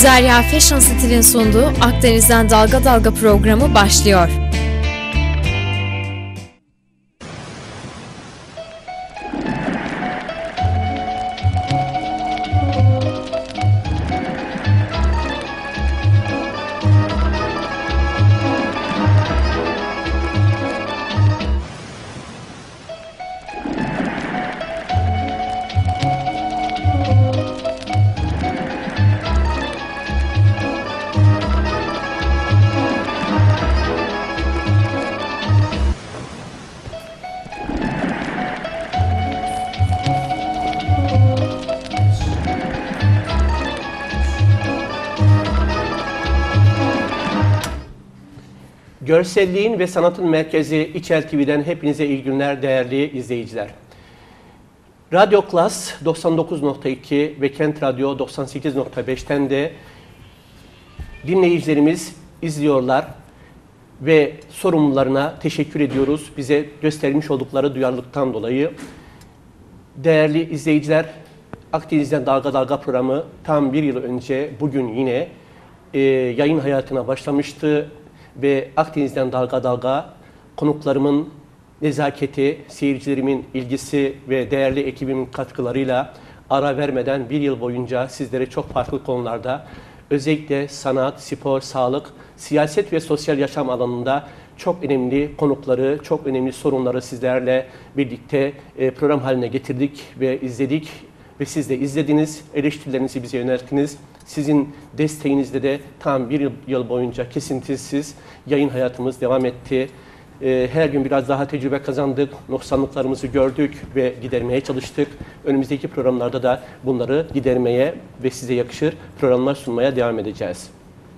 Zerya Fashion Stil'in sunduğu Akdeniz'den Dalga Dalga programı başlıyor. Görselliğin ve sanatın merkezi İçel TV'den hepinize iyi günler değerli izleyiciler. Radyo Klas 99.2 ve Kent Radyo 98.5'ten de dinleyicilerimiz izliyorlar ve sorumlularına teşekkür ediyoruz. Bize göstermiş oldukları duyarlılıktan dolayı. Değerli izleyiciler, Akdeniz'den Dalga Dalga programı tam bir yıl önce bugün yine yayın hayatına başlamıştı. Ve Akdeniz'den Dalga Dalga konuklarımın nezaketi, seyircilerimin ilgisi ve değerli ekibimin katkılarıyla ara vermeden bir yıl boyunca sizlere çok farklı konularda özellikle sanat, spor, sağlık, siyaset ve sosyal yaşam alanında çok önemli konukları, çok önemli sorunları sizlerle birlikte program haline getirdik ve izledik. Ve siz de izlediniz, eleştirilerinizi bize yönelttiniz. Sizin desteğinizle de tam bir yıl boyunca kesintisiz yayın hayatımız devam etti. Her gün biraz daha tecrübe kazandık, noksanlıklarımızı gördük ve gidermeye çalıştık. Önümüzdeki programlarda da bunları gidermeye ve size yakışır programlar sunmaya devam edeceğiz.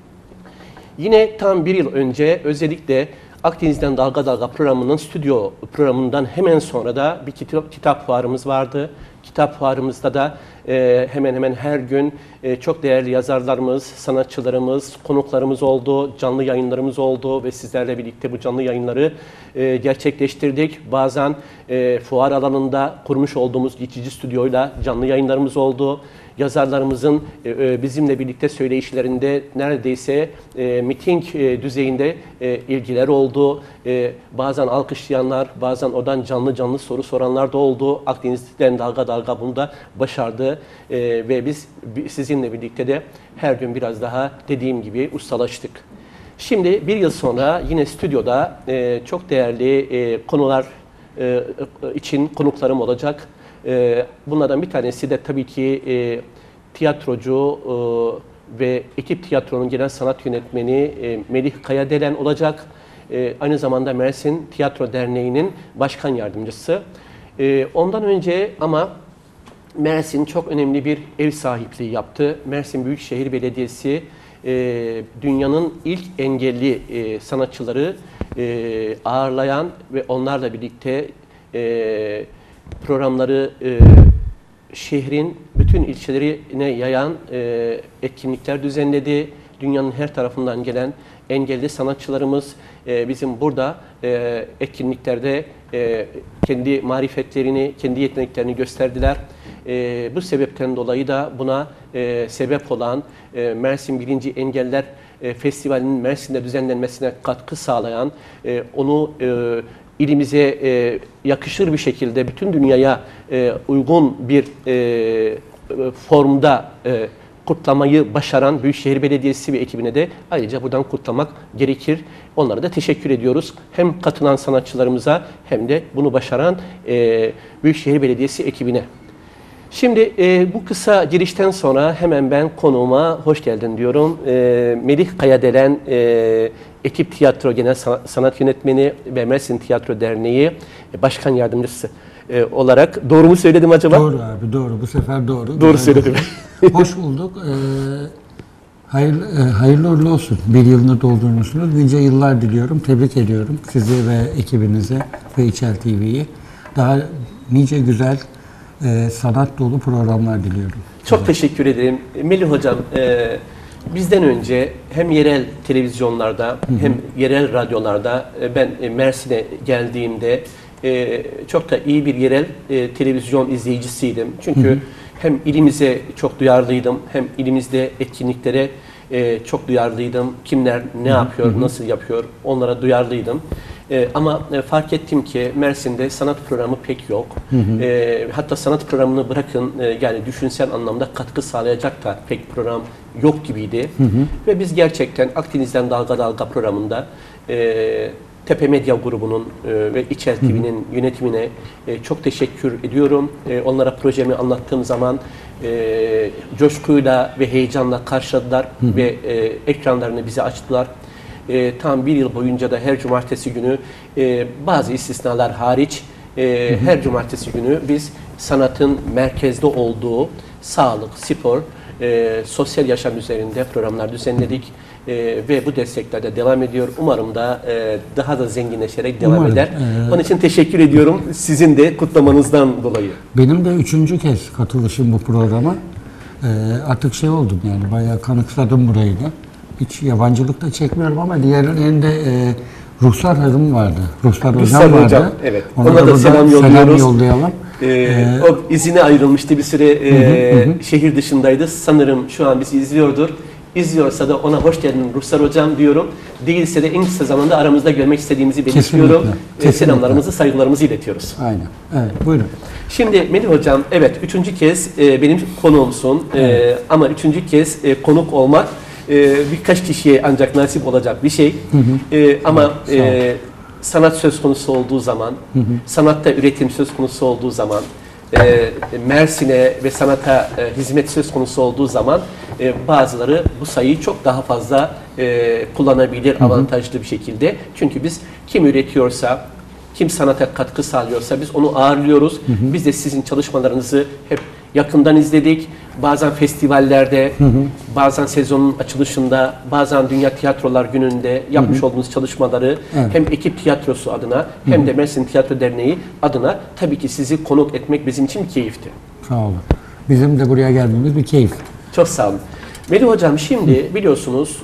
Yine tam bir yıl önce özellikle Akdeniz'den Dalga Dalga programının stüdyo programından hemen sonra da bir kitap fuarımız vardı. Kitap fuarımızda da hemen hemen her gün çok değerli yazarlarımız, sanatçılarımız, konuklarımız oldu, canlı yayınlarımız oldu ve sizlerle birlikte bu canlı yayınları gerçekleştirdik. Bazen fuar alanında kurmuş olduğumuz geçici stüdyoyla canlı yayınlarımız oldu. Yazarlarımızın bizimle birlikte söyleyişlerinde neredeyse miting düzeyinde ilgiler oldu. Bazen alkışlayanlar, bazen oradan canlı soru soranlar da oldu. Akdeniz'den Dalga Dalga bunu da başardı. Ve biz sizinle birlikte de her gün biraz daha dediğim gibi ustalaştık. Şimdi bir yıl sonra yine stüdyoda çok değerli konular için konuklarım olacak. Bunlardan bir tanesi de tabii ki tiyatrocu ve Ekip Tiyatro'nun genel sanat yönetmeni Melih Kayadelen olacak. Aynı zamanda Mersin Tiyatro Derneği'nin başkan yardımcısı. Ondan önce ama Mersin çok önemli bir ev sahipliği yaptı. Mersin Büyükşehir Belediyesi dünyanın ilk engelli sanatçıları ağırlayan ve onlarla birlikte programları şehrin bütün ilçelerine yayan etkinlikler düzenledi. Dünyanın her tarafından gelen engelli sanatçılarımız bizim burada etkinliklerde kendi marifetlerini, kendi yeteneklerini gösterdiler. Bu sebepten dolayı da buna sebep olan Mersin Birinci Engeller Festivali'nin Mersin'de düzenlenmesine katkı sağlayan, onu ilimize yakışır bir şekilde bütün dünyaya uygun bir formda kutlamayı başaran Büyükşehir Belediyesi ve ekibine de ayrıca buradan kutlamak gerekir. Onlara da teşekkür ediyoruz. Hem katılan sanatçılarımıza hem de bunu başaran Büyükşehir Belediyesi ekibine. Şimdi bu kısa girişten sonra hemen ben konuğuma hoş geldin diyorum. Melih Kayadelen, Ekip Tiyatro Genel Sanat Yönetmeni ve Mersin Tiyatro Derneği Başkan Yardımcısı olarak. Doğru mu söyledim acaba? Doğru abi, doğru. Bu sefer doğru. Doğru söyledim. Hoş bulduk. Hayırlı uğurlu olsun. Bir yılını doldurmuşsunuz. Nice yıllar diliyorum. Tebrik ediyorum sizi ve ekibinize ve İçel TV'yi. Daha nice güzel sanat dolu programlar diliyorum. Çok teşekkür ederim. Melih Hocam, bizden önce hem yerel televizyonlarda hem yerel radyolarda ben Mersin'e geldiğimde çok da iyi bir yerel televizyon izleyicisiydim. Çünkü hem ilimize çok duyarlıydım, hem ilimizde etkinliklere çok duyarlıydım. Kimler ne yapıyor, nasıl yapıyor, onlara duyarlıydım. Ama fark ettim ki Mersin'de sanat programı pek yok. Hatta sanat programını bırakın, yani düşünsel anlamda katkı sağlayacak da pek program yok gibiydi. Ve biz gerçekten Akdeniz'den Dalga Dalga programında Tepe Medya grubunun ve İçel TV'nin yönetimine çok teşekkür ediyorum. Onlara projemi anlattığım zaman coşkuyla ve heyecanla karşıladılar ve ekranlarını bize açtılar. Tam bir yıl boyunca da her cumartesi günü bazı istisnalar hariç her cumartesi günü biz sanatın merkezde olduğu sağlık, spor, sosyal yaşam üzerinde programlar düzenledik. Ve bu destekler de devam ediyor. Umarım da daha da zenginleşerek devam eder. Onun için teşekkür ediyorum sizin de kutlamanızdan dolayı. Benim de 3. kez katılışım bu programa. Artık şey oldum yani bayağı kanıksadım burayı da. Hiç yabancılık da çekmiyorum ama diğerlerinde Ruhsar Hanım vardı. Ruhsar Hocam vardı. Hocam, evet. Ona da selam yollayalım. O izine ayrılmıştı bir süre şehir dışındaydı. Sanırım şu an bizi izliyordur. İzliyorsa da ona hoş geldin Ruhsar Hocam diyorum. Değilse de en kısa zamanda aramızda görmek istediğimizi belirtiyorum. Selamlarımızı, saygılarımızı iletiyoruz. Aynen. Evet, buyurun. Şimdi Melih Hocam, evet 3. kez benim konuğumsun. Ama 3. kez konuk olmak birkaç kişiye ancak nasip olacak bir şey. Ama sanat söz konusu olduğu zaman, sanatta üretim söz konusu olduğu zaman, Mersin'e ve sanata hizmet söz konusu olduğu zaman bazıları bu sayıyı çok daha fazla kullanabilir avantajlı bir şekilde. Çünkü biz kim üretiyorsa, kim sanata katkı sağlıyorsa biz onu ağırlıyoruz. Biz de sizin çalışmalarınızı hep yakından izledik. Bazen festivallerde, bazen sezonun açılışında, bazen Dünya Tiyatrolar Günü'nde yapmış olduğunuz çalışmaları hem ekip tiyatrosu adına hem de Mersin Tiyatro Derneği adına tabii ki sizi konuk etmek bizim için bir keyifti. Sağ olun. Bizim de buraya geldiğimiz bir keyif. Çok sağ olun. Melih Hocam, şimdi biliyorsunuz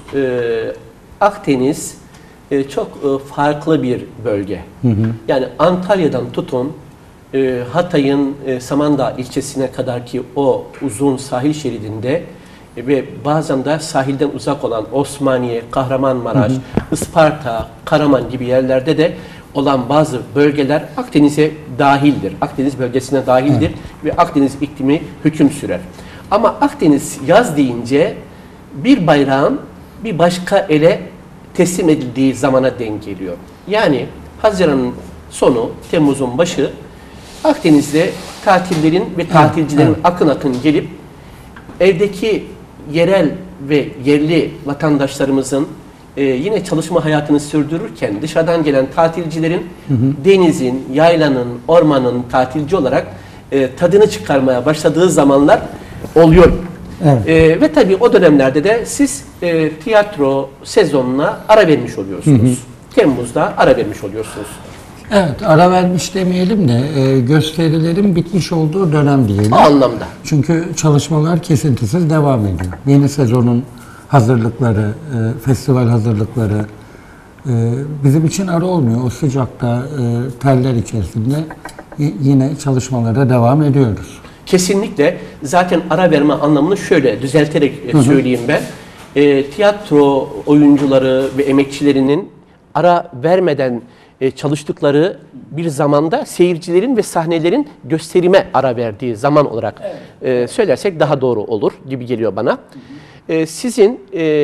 Akdeniz çok farklı bir bölge. Yani Antalya'dan tutun Hatay'ın Samandağ ilçesine kadar ki o uzun sahil şeridinde ve bazen de sahilden uzak olan Osmaniye, Kahramanmaraş, Isparta, Karaman gibi yerlerde de olan bazı bölgeler Akdeniz'e dahildir. Akdeniz bölgesine dahildir ve Akdeniz iklimi hüküm sürer. Ama Akdeniz yaz deyince bir bayrağın bir başka ele teslim edildiği zamana denk geliyor. Yani Haziran'ın sonu, Temmuz'un başı Akdeniz'de tatillerin ve tatilcilerin akın akın gelip evdeki yerel ve yerli vatandaşlarımızın yine çalışma hayatını sürdürürken dışarıdan gelen tatilcilerin denizin, yaylanın, ormanın tatilci olarak tadını çıkarmaya başladığı zamanlar oluyor. Ve tabii o dönemlerde de siz tiyatro sezonuna ara vermiş oluyorsunuz. Temmuz'da ara vermiş oluyorsunuz. Evet, ara vermiş demeyelim de gösterilerin bitmiş olduğu dönem diyelim. O anlamda. Çünkü çalışmalar kesintisiz devam ediyor. Yeni sezonun hazırlıkları, festival hazırlıkları bizim için ara olmuyor. O sıcakta, terler içerisinde yine çalışmalara devam ediyoruz. Kesinlikle. Zaten ara verme anlamını şöyle düzelterek söyleyeyim ben. Tiyatro oyuncuları ve emekçilerinin ara vermeden çalıştıkları bir zamanda seyircilerin ve sahnelerin gösterime ara verdiği zaman olarak söylersek daha doğru olur gibi geliyor bana. Sizin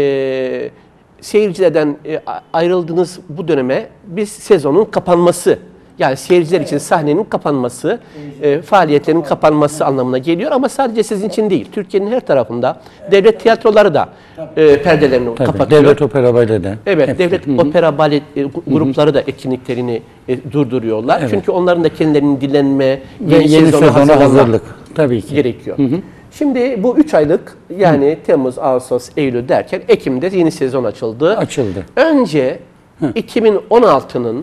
seyircilerden ayrıldığınız bu döneme biz sezonun kapanması, yani seyirciler için sahnenin kapanması, faaliyetlerin kapanması anlamına geliyor ama sadece sizin için değil. Türkiye'nin her tarafında devlet tiyatroları da perdelerini kapatıyor. Devlet opera balede. Evet, devlet opera balet grupları da etkinliklerini durduruyorlar. Çünkü onların da kendilerinin dinlenme, yeni sezona hazırlık tabii ki gerekiyor. Şimdi bu 3 aylık yani Temmuz, Ağustos, Eylül derken Ekim'de yeni sezon açıldı. Önce 2016'nın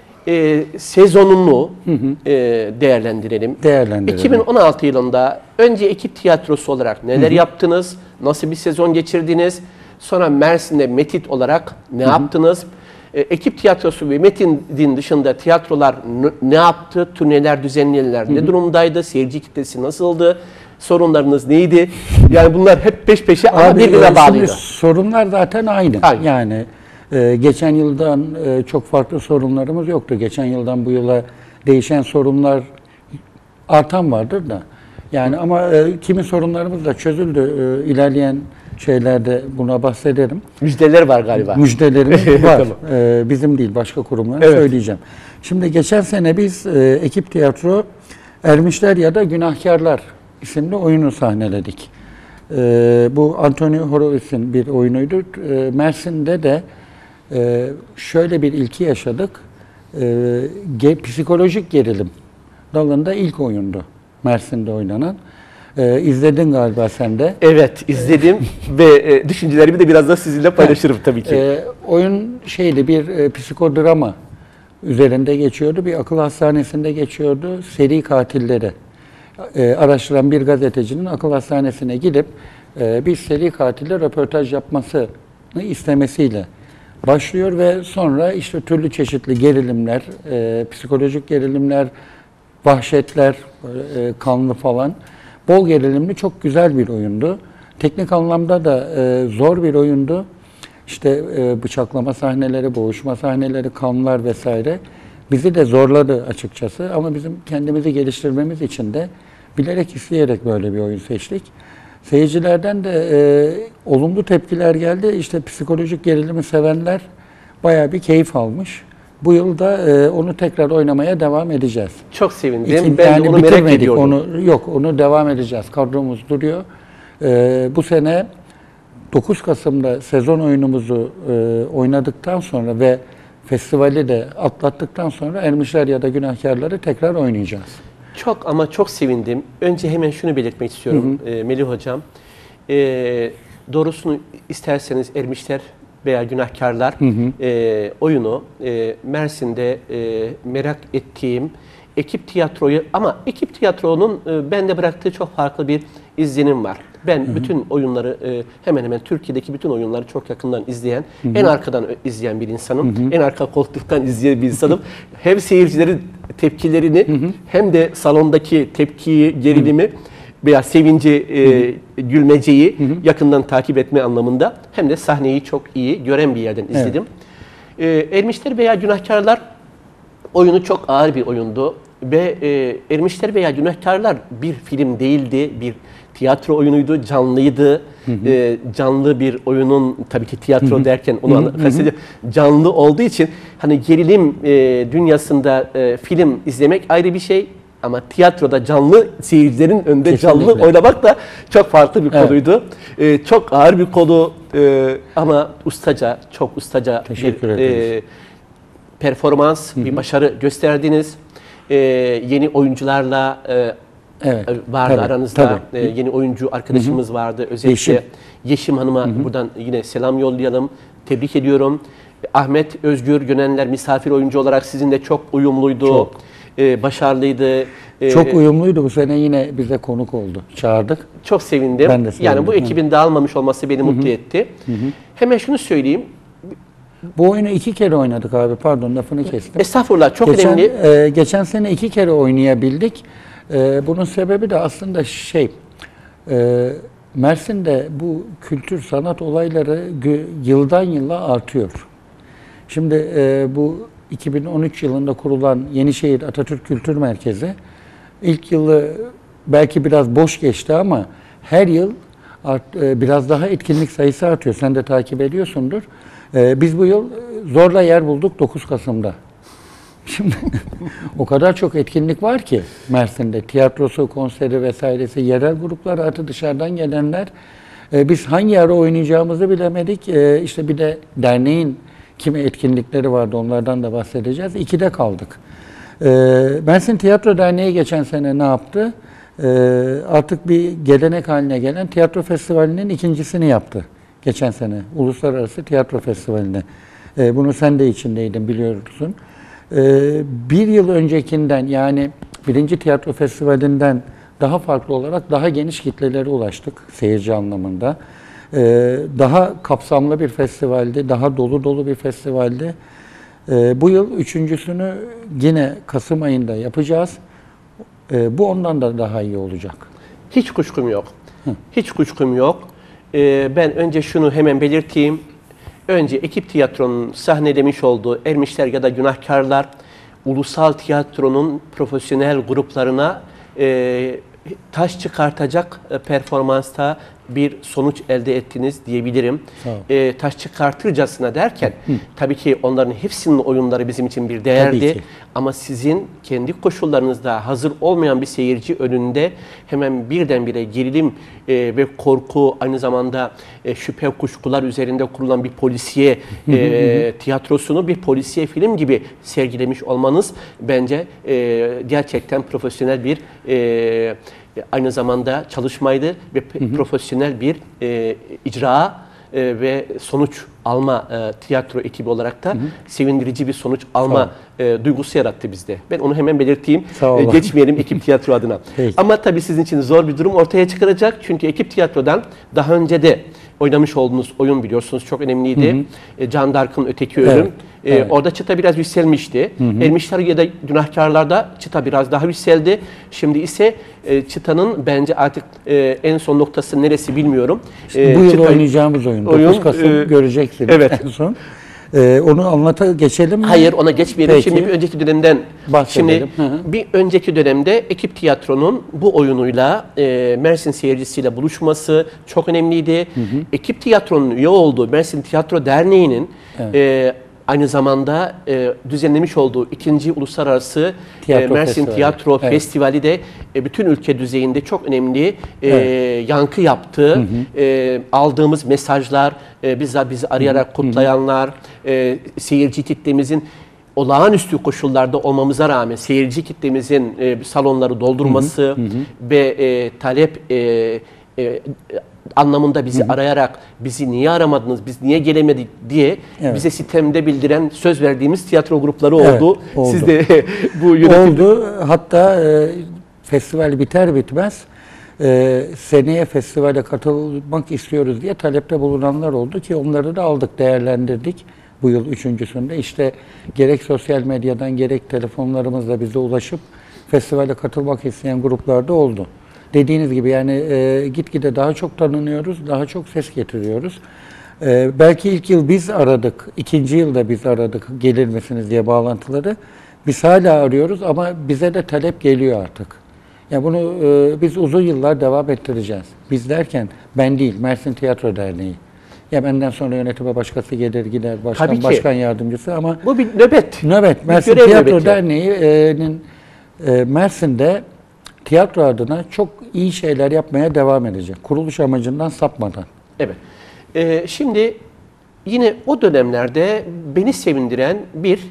sezonunu değerlendirelim. 2016 yılında önce ekip tiyatrosu olarak neler yaptınız? Nasıl bir sezon geçirdiniz? Sonra Mersin'de Metit olarak ne yaptınız? Ekip tiyatrosu ve Metin'in dışında tiyatrolar ne yaptı? Turneler, düzenleyenler ne durumdaydı? Seyirci kitlesi nasıldı? Sorunlarınız neydi? Yani bunlar hep peş peşe ama Abi, birbirine şimdi bağlıydı. sorunlar zaten aynı. Aynı. Yani geçen yıldan çok farklı sorunlarımız yoktu. Geçen yıldan bu yıla değişen sorunlar artan vardır da. Yani ama kimi sorunlarımız da çözüldü. İlerleyen şeylerde buna bahsederim. Müjdeler var galiba. Müjdelerimiz var. Tamam. Bizim değil, başka kurumların Evet. söyleyeceğim. Şimdi geçen sene biz ekip tiyatro Ermişler ya da Günahkarlar isimli oyunu sahneledik. Bu Anthony Horowitz'in bir oyunuydu. Mersin'de de şöyle bir ilki yaşadık. Psikolojik gerilim dalında ilk oyundu Mersin'de oynanan. İzledin galiba sen de. Evet, izledim ve düşüncelerimi de biraz da sizinle paylaşırım tabii ki. Oyun şeydi, bir psikodrama üzerinde geçiyordu. Bir akıl hastanesinde geçiyordu. Seri katilleri araştıran bir gazetecinin akıl hastanesine gidip bir seri katille röportaj yapmasını istemesiyle başlıyor ve sonra işte türlü çeşitli gerilimler, psikolojik gerilimler, vahşetler, kanlı falan, bol gerilimli çok güzel bir oyundu. Teknik anlamda da zor bir oyundu. İşte bıçaklama sahneleri, boğuşma sahneleri, kanlar vesaire bizi de zorladı açıkçası. Ama bizim kendimizi geliştirmemiz için de bilerek isteyerek böyle bir oyun seçtik. Seyircilerden de olumlu tepkiler geldi. İşte psikolojik gerilimi sevenler bayağı bir keyif almış. Bu yıl da onu tekrar oynamaya devam edeceğiz. Çok sevindim. Ben yani de onu merak bitirmedik. ediyordum. Onu devam edeceğiz. Kadromuz duruyor. Bu sene 9 Kasım'da sezon oyunumuzu oynadıktan sonra ve festivali de atlattıktan sonra Ermişler ya da Günahkarları tekrar oynayacağız. Çok ama çok sevindim. Önce hemen şunu belirtmek istiyorum Melih Hocam. Doğrusunu isterseniz Ermişler veya Günahkarlar oyunu Mersin'de merak ettiğim ekip tiyatroyu ama ekip tiyatronun bende bıraktığı çok farklı bir izlenim var. Ben bütün oyunları hemen hemen Türkiye'deki bütün oyunları çok yakından izleyen, en arkadan izleyen bir insanım. En arka koltuktan izleyen bir insanım. Hem seyircilerin tepkilerini hem de salondaki tepkiyi, gerilimi veya sevinci, gülmeceyi yakından takip etme anlamında hem de sahneyi çok iyi gören bir yerden izledim. Ermişler veya Günahkarlar oyunu çok ağır bir oyundu ve Ermişler veya Günahkarlar bir film değildi, bir tiyatro oyunuydu, canlıydı. Canlı bir oyunun, tabii ki tiyatro derken onu kastediyorum, canlı olduğu için hani gerilim dünyasında film izlemek ayrı bir şey. Ama tiyatroda canlı seyircilerin önünde canlı oynamak da çok farklı bir konuydu. Çok ağır bir konu ama çok ustaca bir performans, bir başarı gösterdiniz. Yeni oyuncularla vardı aranızda. Yeni oyuncu arkadaşımız vardı. Özellikle Yeşim Hanım'a buradan yine selam yollayalım. Tebrik ediyorum. Ahmet Özgür Gönenler misafir oyuncu olarak sizinle çok uyumluydu. Çok. Başarılıydı. Çok uyumluydu. Bu sene yine bize konuk oldu. Çağırdık. Çok sevindim. Ben de sevindim. Yani bu ekibin dağılmamış olması beni mutlu etti. Hemen şunu söyleyeyim. Bu oyunu 2 kere oynadık abi. Pardon, lafını kestim. Estağfurullah, çok önemli. Geçen sene 2 kere oynayabildik. Bunun sebebi de aslında Mersin'de bu kültür sanat olayları yıldan yıla artıyor. Şimdi bu 2013 yılında kurulan Yenişehir Atatürk Kültür Merkezi ilk yılı belki biraz boş geçti ama her yıl biraz daha etkinlik sayısı artıyor. Sen de takip ediyorsundur. Biz bu yıl zorla yer bulduk 9 Kasım'da. Şimdi o kadar çok etkinlik var ki Mersin'de. Tiyatrosu, konseri vesairesi, yerel gruplar artı dışarıdan gelenler. Biz hangi ara oynayacağımızı bilemedik. İşte bir de derneğin kimi etkinlikleri vardı, onlardan da bahsedeceğiz. 2'de kaldık. Mersin Tiyatro Derneği geçen sene ne yaptı? Artık bir gelenek haline gelen tiyatro festivalinin ikincisini yaptı. Geçen sene Uluslararası Tiyatro Festivali'ne. Bunu sen de içindeydin, biliyorsun. Bir yıl öncekinden, yani birinci tiyatro festivalinden daha farklı olarak daha geniş kitlelere ulaştık seyirci anlamında. Daha kapsamlı bir festivaldi, daha dolu bir festivaldi. Bu yıl üçüncüsünü yine Kasım ayında yapacağız. Bu ondan da daha iyi olacak. Hiç kuşkum yok. Hiç kuşkum yok. Ben önce şunu hemen belirteyim. Önce Ekip Tiyatro'nun sahnelemiş olduğu Ermişler ya da Günahkarlar, ulusal tiyatronun profesyonel gruplarına taş çıkartacak performansta bir sonuç elde ettiniz diyebilirim. Taş çıkartırcasına derken tabii ki onların hepsinin oyunları bizim için bir değerdi. Ama sizin kendi koşullarınızda hazır olmayan bir seyirci önünde hemen birdenbire gerilim ve korku, aynı zamanda şüphe kuşkular üzerinde kurulan bir polisiye tiyatrosunu bir polisiye film gibi sergilemiş olmanız bence gerçekten profesyonel bir aynı zamanda çalışmaydı ve profesyonel bir icra ve sonuç alma tiyatro ekibi olarak da sevindirici bir sonuç alma duygusu yarattı bizde. Ben onu hemen belirteyim. Geçmeyelim Ekip Tiyatro adına. Ama tabii sizin için zor bir durum ortaya çıkaracak. Çünkü Ekip Tiyatro'dan daha önce de oynamış olduğunuz oyun biliyorsunuz çok önemliydi. Can Dark'ın Öteki Ölüm. Orada çıta biraz yükselmişti. Ermişler ya da Günahkarlar'da çıta biraz daha yükseldi. Şimdi ise çıtanın bence artık en son noktası neresi bilmiyorum. İşte bu yıl oynayacağımız oyun. 9 Kasım göreceksiniz en son. Onu geçelim mi? Hayır, ona geçmeyelim. Peki. Şimdi bir önceki dönemden bahsedelim. Şimdi bir önceki dönemde Ekip Tiyatro'nun bu oyunuyla Mersin seyircisiyle buluşması çok önemliydi. Ekip Tiyatro'nun üye olduğu Mersin Tiyatro Derneği'nin aynı zamanda düzenlemiş olduğu 2. Uluslararası Mersin Tiyatro Festivali de bütün ülke düzeyinde çok önemli yankı yaptı. Aldığımız mesajlar, bizi arayarak kutlayanlar, seyirci kitlemizin olağanüstü koşullarda olmamıza rağmen seyirci kitlemizin salonları doldurması ve talep anlamında bizi arayarak bizi niye aramadınız, biz niye gelemedik diye bize sitemde bildiren söz verdiğimiz tiyatro grupları oldu. Oldu. Siz de bu yönetim... Oldu. Hatta festival biter bitmez seneye festivale katılmak istiyoruz diye talepte bulunanlar oldu ki onları da aldık, değerlendirdik. Bu yıl 3.sünde işte gerek sosyal medyadan gerek telefonlarımızla bize ulaşıp festivale katılmak isteyen gruplar da oldu. Dediğiniz gibi yani gitgide daha çok tanınıyoruz, daha çok ses getiriyoruz. Belki ilk yıl biz aradık, 2. yılda biz aradık gelir misiniz diye bağlantıları. Biz hala arıyoruz ama bize de talep geliyor artık. Yani bunu biz uzun yıllar devam ettireceğiz. Biz derken ben değil, Mersin Tiyatro Derneği. Ya benden sonra yönetime başkası gelir gider, başkan yardımcısı ama... Bu bir nöbet. Nöbet. Mersin Tiyatro Derneği'nin Mersin'de tiyatro adına çok iyi şeyler yapmaya devam edecek. Kuruluş amacından sapmadan. Evet. Şimdi yine o dönemlerde beni sevindiren bir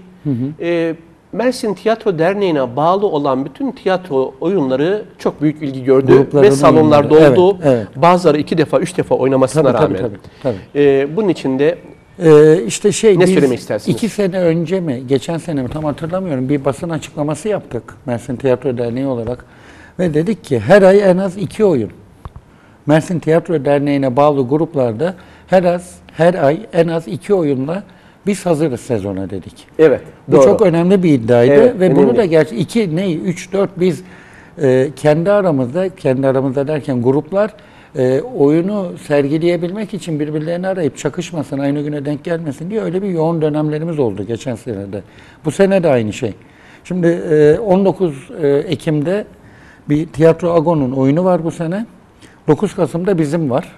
Mersin Tiyatro Derneği'ne bağlı olan bütün tiyatro oyunları çok büyük ilgi gördü ve salonlarda oldu. Evet. Bazıları 2 defa, 3 defa oynamasına rağmen. Tabii. Bunun için de işte ne söylemek istersiniz? 2 sene önce mi, geçen sene mi tam hatırlamıyorum bir basın açıklaması yaptık Mersin Tiyatro Derneği olarak. Ve dedik ki her ay en az 2 oyun. Mersin Tiyatro Derneği'ne bağlı gruplarda her ay en az 2 oyunla biz hazırız sezona dedik. Evet. Bu doğru. Çok önemli bir iddiaydı ve önemli. Bunu da gerçi 3, 4 biz kendi aramızda derken gruplar oyunu sergileyebilmek için birbirlerini arayıp çakışmasın, aynı güne denk gelmesin diye öyle bir yoğun dönemlerimiz oldu geçen senede. Bu sene de aynı şey. Şimdi 19 Ekim'de bir Tiyatro Ago'nun oyunu var bu sene. 9 Kasım'da bizim var.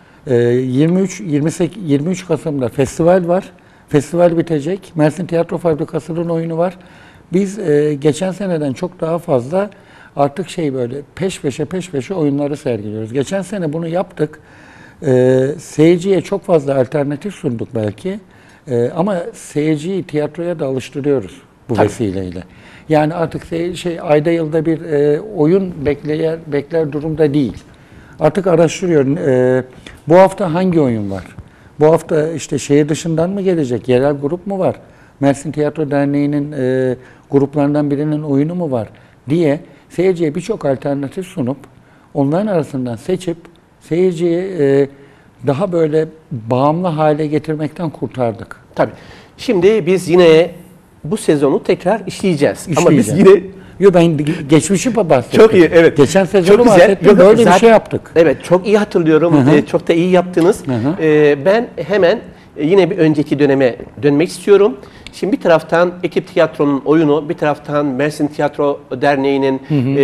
23 Kasım'da festival var. Festival bitecek. Mersin Tiyatro Fabrikası'nın oyunu var. Biz geçen seneden çok daha fazla artık böyle peş peşe oyunları sergiliyoruz. Geçen sene bunu yaptık. Seyirciye çok fazla alternatif sunduk belki. Ama seyirciyi tiyatroya da alıştırıyoruz bu vesileyle. Yani artık ayda yılda bir oyun bekler durumda değil. Artık araştırıyor. Bu hafta hangi oyun var? Bu hafta işte şehir dışından mı gelecek? Yerel grup mu var? Mersin Tiyatro Derneği'nin gruplarından birinin oyunu mu var? Diye seyirciye birçok alternatif sunup onların arasından seçip seyirciyi daha böyle bağımlı hale getirmekten kurtardık. Tabii. Şimdi biz yine bu sezonu tekrar işleyeceğiz. Ama biz yine Yo, ben geçmişi bahsettim. Çok iyi, evet. Geçen sezonu Çok güzel. bahsettim. Yok, Böyle bir zaten- şey yaptık. Evet, çok iyi hatırlıyorum. Çok da iyi yaptınız. Ben hemen yine bir önceki döneme dönmek istiyorum. Şimdi bir taraftan Ekip Tiyatro'nun oyunu, bir taraftan Mersin Tiyatro Derneği'nin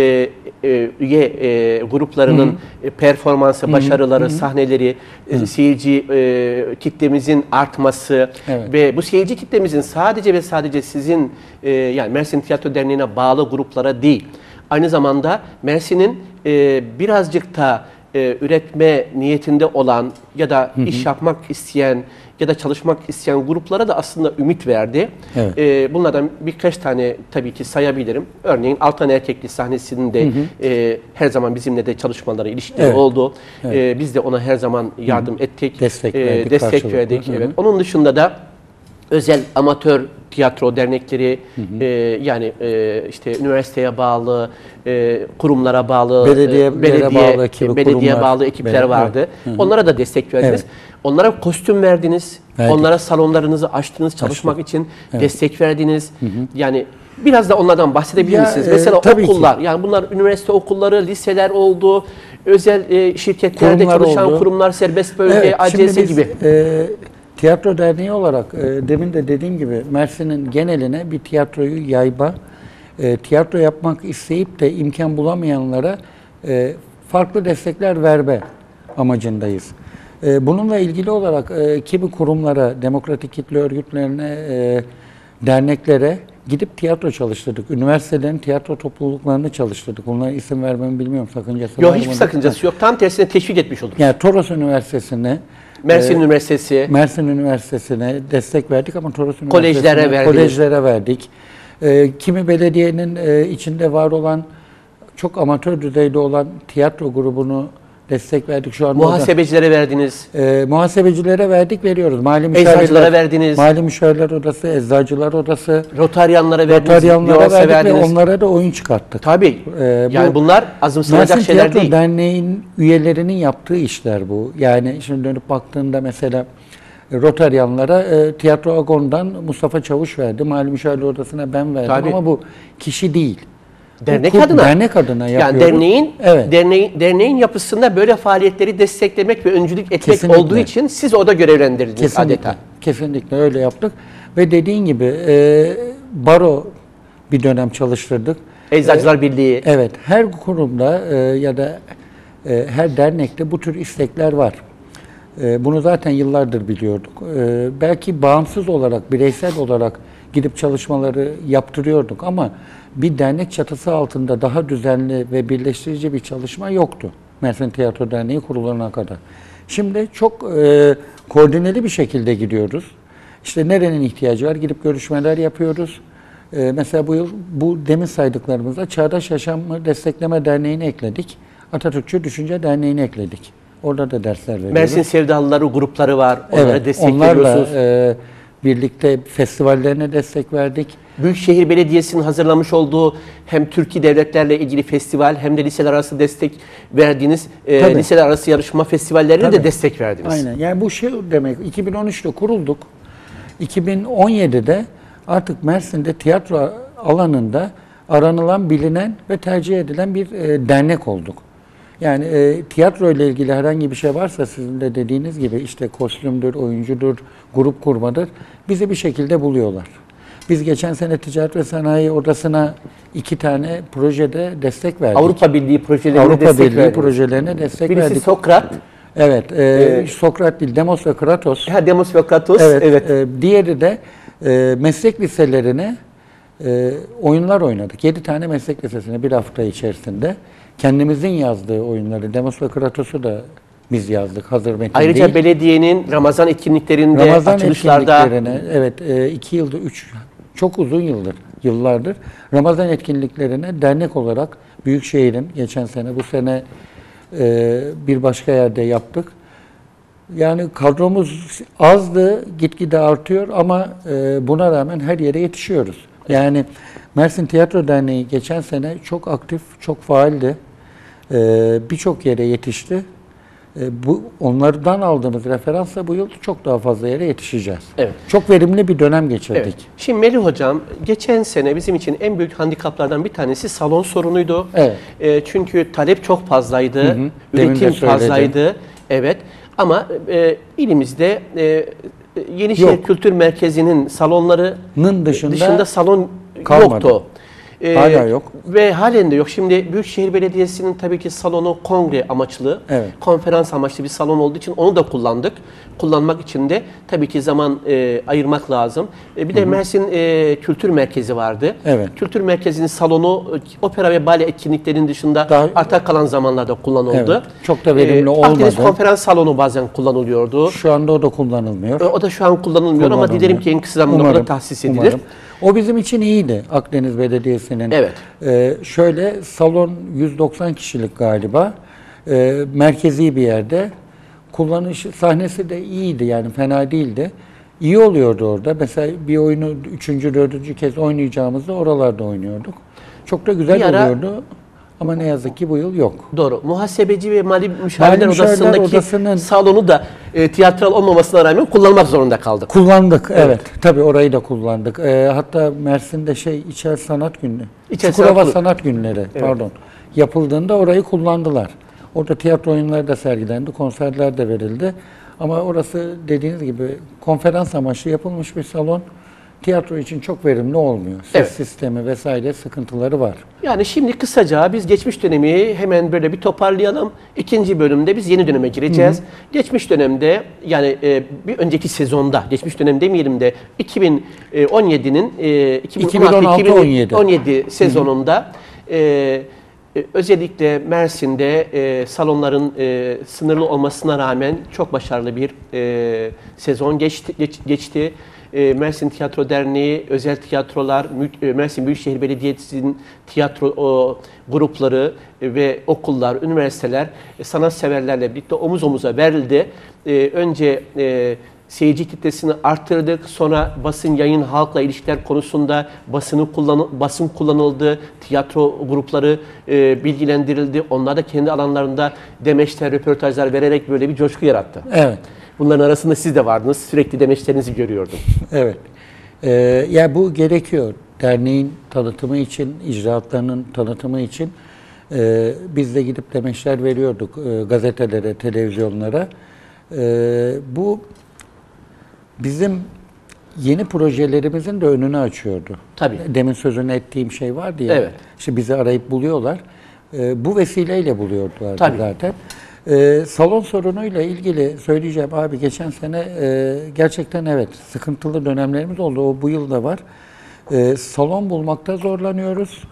üye gruplarının performansı, başarıları, sahneleri, seyirci kitlemizin artması ve bu seyirci kitlemizin sadece ve sadece sizin yani Mersin Tiyatro Derneği'ne bağlı gruplara değil, aynı zamanda Mersin'in birazcık da üretme niyetinde olan ya da iş yapmak isteyen ya da çalışmak isteyen gruplara da aslında ümit verdi. Evet. Bunlardan birkaç tane tabii ki sayabilirim. Örneğin Altan Erkekli sahnesinde her zaman bizimle de çalışmaları, ilişkileri oldu. Biz de ona her zaman yardım ettik. Destek verdik, destek karşılıklı. verdik. Evet. Onun dışında da özel amatör tiyatro dernekleri, yani işte üniversiteye bağlı, kurumlara bağlı, belediyeye bağlı ekipler vardı. Onlara da destek verdiniz. Onlara kostüm verdiniz. Onlara salonlarınızı açtınız çalışmak için. Destek verdiniz. Yani biraz da onlardan bahsedebilir misiniz? Mesela okullar, yani bunlar üniversite okulları, liseler oldu. Özel şirketlerde Kurumlar çalışan oldu. kurumlar, serbest bölge, şimdi ACS biz, gibi. Tiyatro Derneği olarak demin de dediğim gibi Mersin'in geneline bir tiyatroyu yayma, tiyatro yapmak isteyip de imkan bulamayanlara farklı destekler verme amacındayız. Bununla ilgili olarak kimi kurumlara, demokratik kitle örgütlerine, derneklere gidip tiyatro çalıştırdık. Üniversitelerin tiyatro topluluklarını çalıştırdık. Bunlara isim vermemi bilmiyorum, sakıncası var Yok, mı? hiçbir sakıncası yok. Tam tersine teşvik etmiş oluruz. Yani Toros Üniversitesi'ne, Mersin Üniversitesi, Mersin Üniversitesi'ne destek verdik ama Toros Kolejlere Üniversitesi'ne, verdiniz. kolejlere verdik. Kimi belediyenin içinde var olan, çok amatör düzeyde olan tiyatro grubunu destek verdik. Şu anda muhasebecilere verdiniz. muhasebecilere verdik, veriyoruz. Eczacılara verdiniz. Mali Müşavirler Odası, Eczacılar Odası, Rotaryanlara verdiniz. Rotaryanlara Diyorsa verdik ve verdiniz. onlara da oyun çıkarttık. Tabii. Yani bunlar azımsanacak Mersin şeyler Tiyatro değil. Derneği'nin üyelerinin yaptığı işler bu. Yani şimdi dönüp baktığında mesela Rotaryanlara Tiyatro Agon'dan Mustafa Çavuş verdi. Mali Müşavirler Odası'na ben verdim Tabii. ama bu kişi değil. Dernek Bu adına. Dernek adına yapıyoruz. Yani derneğin yapısında böyle faaliyetleri desteklemek ve öncülük etmek Kesinlikle. olduğu için siz orada görevlendirdiniz Kesinlikle. adeta. Kesinlikle öyle yaptık. Ve dediğin gibi baro bir dönem çalıştırdık. Eczacılar Birliği. Evet, her kurumda ya da her dernekte bu tür istekler var. Bunu zaten yıllardır biliyorduk. Belki bağımsız olarak, bireysel olarak gidip çalışmaları yaptırıyorduk ama bir dernek çatısı altında daha düzenli ve birleştirici bir çalışma yoktu. Mersin Tiyatro Derneği kurulana kadar. Şimdi çok koordineli bir şekilde gidiyoruz. İşte nerenin ihtiyacı var? Gidip görüşmeler yapıyoruz. Mesela bu yıl bu demin saydıklarımızda Çağdaş Yaşamı Destekleme Derneği'ni ekledik. Atatürkçü Düşünce Derneği'ni ekledik. Orada da dersler veriyoruz. Mersin Sevdalıları grupları var. Onlara destek onlarla veriyorsunuz. birlikte festivallerine destek verdik. Büyükşehir Belediyesi'nin hazırlamış olduğu hem Türkiye devletlerle ilgili festival hem de liseler arası destek verdiğiniz liseler arası yarışma festivallerine de destek verdiniz. Aynen. Yani bu şey demek, 2013'te kurulduk. 2017'de artık Mersin'de tiyatro alanında aranılan, bilinen ve tercih edilen bir dernek olduk. Yani tiyatro ile ilgili herhangi bir şey varsa sizin de dediğiniz gibi işte kostümdür, oyuncudur, grup kurmadır, bizi bir şekilde buluyorlar. Biz geçen sene Ticaret ve Sanayi Odası'na 2 tane projede destek verdik. Avrupa Birliği projelerine destek verdik. Birisi Sokrat. Evet, Sokrat değil, Demos ve Kratos. Demos ve Kratos. Evet. Diğeri de meslek liselerine oyunlar oynadık. 7 tane meslek lisesine bir hafta içerisinde. Kendimizin yazdığı oyunları, Demos ve Kratos'u da biz yazdık, hazır metin Ayrıca değil. belediyenin Ramazan etkinliklerinde, açılışlarda... Evet, 2 yıldır, 3, çok uzun yıllardır Ramazan etkinliklerine dernek olarak Büyükşehir'in geçen sene, bu sene bir başka yerde yaptık. Yani kadromuz azdı, gitgide artıyor ama buna rağmen her yere yetişiyoruz. Yani Mersin Tiyatro Derneği geçen sene çok aktif, çok faaldi. Birçok yere yetişti. Bu onlardan aldığımız referansla bu yıl çok daha fazla yere yetişeceğiz. Evet. Çok verimli bir dönem geçirdik. Evet. Şimdi Melih Hocam, geçen sene bizim için en büyük handikaplardan bir tanesi salon sorunuydu. Evet. Çünkü talep çok fazlaydı, Demin de üretim söyledim. fazlaydı. Evet. Ama ilimizde Yenişehir Kültür Merkezi'nin salonlarının dışında salon kalmadı. yoktu. Hala yok. Ve halen de yok. Şimdi Büyükşehir Belediyesi'nin tabii ki salonu kongre amaçlı, Evet. konferans amaçlı bir salon olduğu için onu da kullandık. Kullanmak için de tabii ki zaman ayırmak lazım. Bir de Mersin Kültür Merkezi vardı. Evet. Kültür Merkezi'nin salonu opera ve bale etkinliklerinin dışında Daha- arta kalan zamanlarda kullanıldı. Evet. Çok da verimli Akdeniz olmadı. Konferans Salonu bazen kullanılıyordu. Şu anda o da kullanılmıyor. O da şu an kullanılmıyor ama dilerim ki en kısa zamanda o da tahsis edilir. Umarım. O bizim için iyiydi Akdeniz Belediyesi'nin. Evet. Şöyle salon 190 kişilik galiba. Merkezi bir yerde. Kullanış sahnesi de iyiydi yani fena değildi. İyi oluyordu orada. Mesela bir oyunu 3. 4. kez oynayacağımızda oralarda oynuyorduk. Çok da güzel Bir ara- oluyordu. Ama ne yazık ki bu yıl yok. Doğru. Muhasebeci ve Mali Müşavirler Müşavirler Odası'ndaki Odası'nın- salonu da tiyatral olmamasına rağmen kullanmak zorunda kaldık. Kullandık, evet. Tabii orayı da kullandık. Hatta Mersin'de İçer Sanat Günü, İçer Çukurova Sanat- Sanat Günleri, pardon, yapıldığında orayı kullandılar. Orada tiyatro oyunları da sergilendi, konserler de verildi. Ama orası dediğiniz gibi konferans amaçlı yapılmış bir salon. Tiyatro için çok verimli olmuyor. Ses Evet. sistemi vesaire sıkıntıları var. Yani şimdi kısaca biz geçmiş dönemi hemen böyle bir toparlayalım. İkinci bölümde biz yeni döneme gireceğiz. Geçmiş dönemde yani bir önceki sezonda, geçmiş dönem demeyelim de 2017'nin 2016-2017 sezonunda özellikle Mersin'de salonların sınırlı olmasına rağmen çok başarılı bir sezon geçti. Mersin Tiyatro Derneği, özel tiyatrolar, Mersin Büyükşehir Belediyesi'nin tiyatro grupları ve okullar, üniversiteler sanatseverlerle birlikte omuz omuza verildi. Önce seyirci kitlesini arttırdık. Sonra basın, yayın, halkla ilişkiler konusunda basın kullanıldı. Tiyatro grupları bilgilendirildi. Onlar da kendi alanlarında demeçler, röportajlar vererek böyle bir coşku yarattı. Evet. Bunların arasında siz de vardınız. Sürekli demeçlerinizi görüyordum. Evet. Ya bu gerekiyor. Derneğin tanıtımı için, icraatlarının tanıtımı için biz de gidip demeçler veriyorduk gazetelere, televizyonlara. Bu bizim yeni projelerimizin de önünü açıyordu. Tabii. Demin sözünü ettiğim şey vardı ya. Evet. İşte bizi arayıp buluyorlar. Bu vesileyle buluyordular Tabii. zaten. Salon sorunuyla ilgili söyleyeceğim abi, geçen sene gerçekten evet sıkıntılı dönemlerimiz oldu. O bu yıl da var. Salon bulmakta zorlanıyoruz.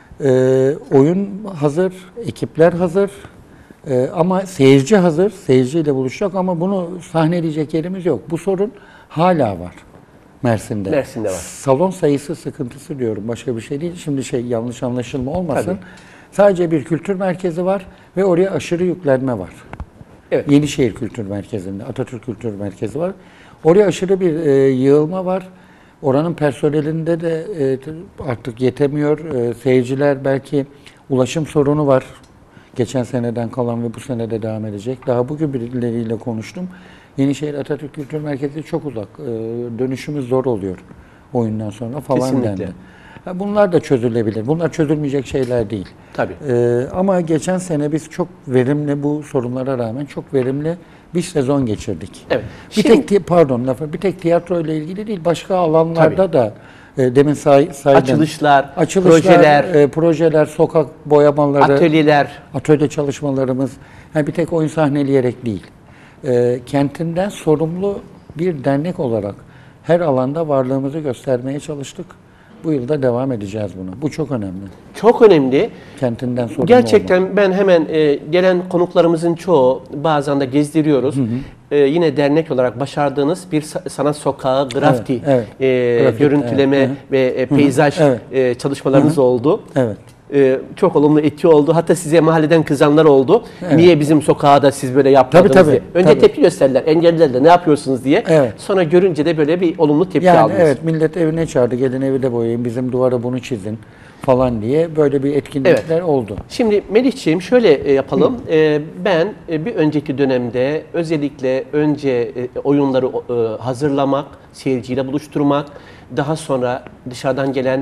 Oyun hazır, ekipler hazır. Ama seyirci hazır. Seyirciyle buluşacak ama bunu sahneleyecek yerimiz yok. Bu sorun hala var Mersin'de. Mersin'de var. Salon sayısı sıkıntısı diyorum. Başka bir şey değil. Şimdi yanlış anlaşılma olmasın. Tabii. Sadece bir kültür merkezi var ve oraya aşırı yüklenme var. Evet. Yenişehir Kültür Merkezi'nde, Atatürk Kültür Merkezi var. Oraya aşırı bir yığılma var. Oranın personelinde de artık yetemiyor. Seyirciler belki ulaşım sorunu var. Geçen seneden kalan ve bu sene de devam edecek. Daha bugün birileriyle konuştum. Yenişehir Atatürk Kültür Merkezi çok uzak. Dönüşümüz zor oluyor oyundan sonra falan Kesinlikle. dendi. Bunlar da çözülebilir. Bunlar çözülmeyecek şeyler değil. Tabii. Ama geçen sene biz çok verimli, bu sorunlara rağmen çok verimli bir sezon geçirdik. Evet. Bir Şimdi- tek tiyatro ile ilgili değil, başka alanlarda da demin saydım. Açılışlar, projeler, projeler, sokak boyamaları, atölyeler. çalışmalarımız. Yani bir tek oyun sahneleyerek değil. Kentinden sorumlu bir dernek olarak her alanda varlığımızı göstermeye çalıştık. Bu yılda devam edeceğiz buna. Bu çok önemli. Çok önemli. Kentinden sorumlu Gerçekten olmak. ben hemen gelen konuklarımızın çoğu bazen de gezdiriyoruz. Yine dernek olarak başardığınız bir sanat sokağı, grafiti, evet. Grafiti, görüntüleme evet. ve peyzaj Evet. çalışmalarınız oldu. Evet. çok olumlu etki oldu. Hatta size mahalleden kızanlar oldu. Evet. Niye bizim sokağa da siz böyle yapmadınız Tabii, diye. Önce tabii. tepki gösterdiler, engellediler de ne yapıyorsunuz diye. Evet. Sonra görünce de böyle bir olumlu tepki Yani aldınız. evet, millet evine çağırdı, gelin evi de boyayın, bizim duvara bunu çizin falan diye böyle bir etkinlikler oldu. Şimdi Melihciğim şöyle yapalım. Ben bir önceki dönemde özellikle önce oyunları hazırlamak, seyirciyle buluşturmak, daha sonra dışarıdan gelen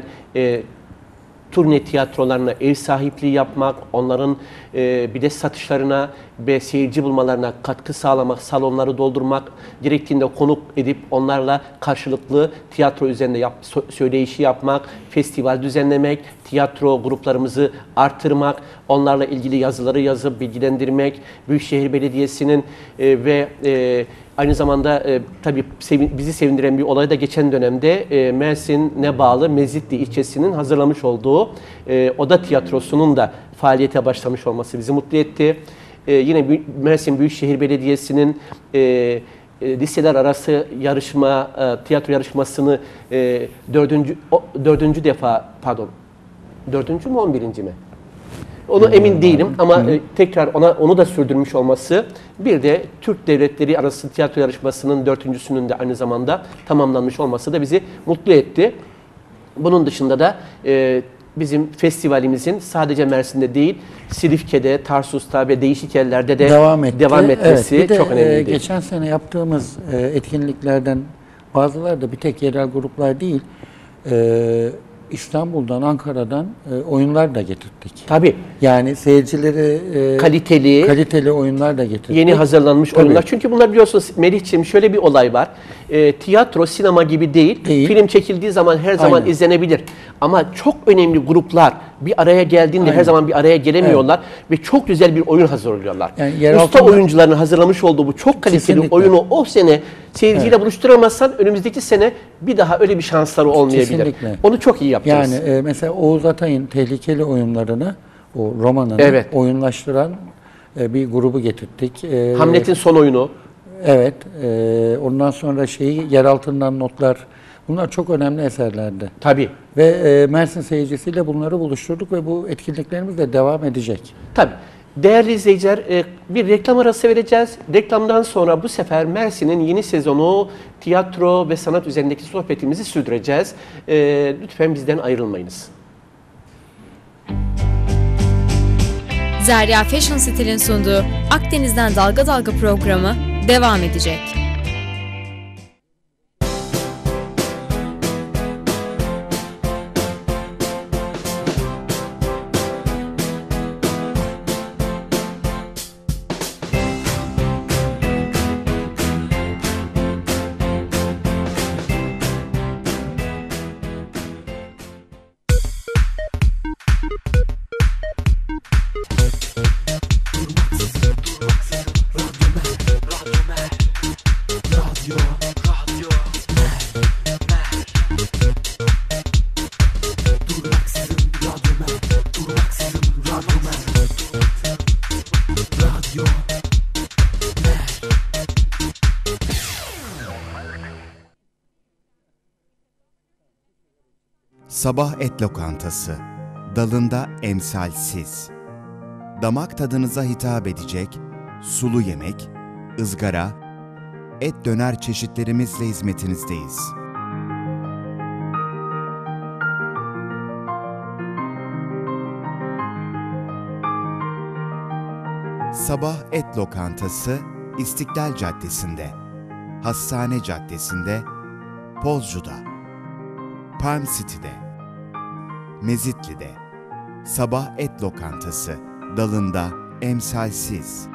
turne tiyatrolarına ev sahipliği yapmak, onların bilet satışlarına ve seyirci bulmalarına katkı sağlamak, salonları doldurmak, gerektiğinde konuk edip onlarla karşılıklı tiyatro üzerinde söyleyişi yapmak, festival düzenlemek, tiyatro gruplarımızı artırmak, onlarla ilgili yazıları yazıp bilgilendirmek, Büyükşehir Belediyesi'nin ve aynı zamanda tabii bizi sevindiren bir olay da geçen dönemde Mersin'e bağlı Mezitli ilçesinin hazırlamış olduğu Oda Tiyatrosu'nun da faaliyete başlamış olması bizi mutlu etti. Yine Mersin Büyükşehir Belediyesi'nin liseler arası yarışma, tiyatro yarışmasını dördüncü defa, pardon, 4. mü 11. mi? Onu emin değilim ama tekrar onu da sürdürmüş olması, bir de Türk Devletleri Arası Tiyatro Yarışması'nın 4.'sünün de aynı zamanda tamamlanmış olması da bizi mutlu etti. Bunun dışında da bizim festivalimizin sadece Mersin'de değil, Silifke'de, Tarsus'ta ve değişik yerlerde de devam etmesi evet, çok önemliydi. Geçen sene yaptığımız etkinliklerden bazıları da bir tek yerel gruplar değil, İstanbul'dan, Ankara'dan oyunlar da getirdik. Tabii. Yani seyircileri kaliteli oyunlar da getirdik. Yeni hazırlanmış oyunlar. Çünkü bunlar biliyorsunuz Melihciğim, şöyle bir olay var. Tiyatro sinema gibi değil. Film çekildiği zaman her zaman izlenebilir. Ama çok önemli gruplar bir araya geldiğinde her zaman bir araya gelemiyorlar ve çok güzel bir oyun hazırlıyorlar. Yani usta oyuncuların hazırlamış olduğu bu çok kaliteli oyunu o sene seyirciyle buluşturamazsan önümüzdeki sene bir daha öyle bir şansları olmayabilir. Kesinlikle. Onu çok iyi yaptınız. Yani mesela Oğuz Atay'ın tehlikeli oyunlarını, o romanını oyunlaştıran bir grubu getirdik. Hamlet'in son oyunu. Evet. Ondan sonra yer altından notlar. Bunlar çok önemli eserlerdi. Tabii. Ve Mersin seyircisiyle bunları buluşturduk ve bu etkinliklerimiz de devam edecek. Tabii. Değerli izleyiciler, bir reklam arası vereceğiz. Reklamdan sonra bu sefer Mersin'in yeni sezonu tiyatro ve sanat üzerindeki sohbetimizi sürdüreceğiz. Lütfen bizden ayrılmayınız. Zerya Fashion Stil'in sunduğu Akdeniz'den Dalga Dalga programı devam edecek. Sabah Et Lokantası, dalında emsalsiz. Damak tadınıza hitap edecek sulu yemek, ızgara, et döner çeşitlerimizle hizmetinizdeyiz. Sabah Et Lokantası, İstiklal Caddesi'nde, Hastane Caddesi'nde, Pozcu'da, Palm City'de, Mezitli'de. Sabah Et Lokantası, dalında emsalsiz.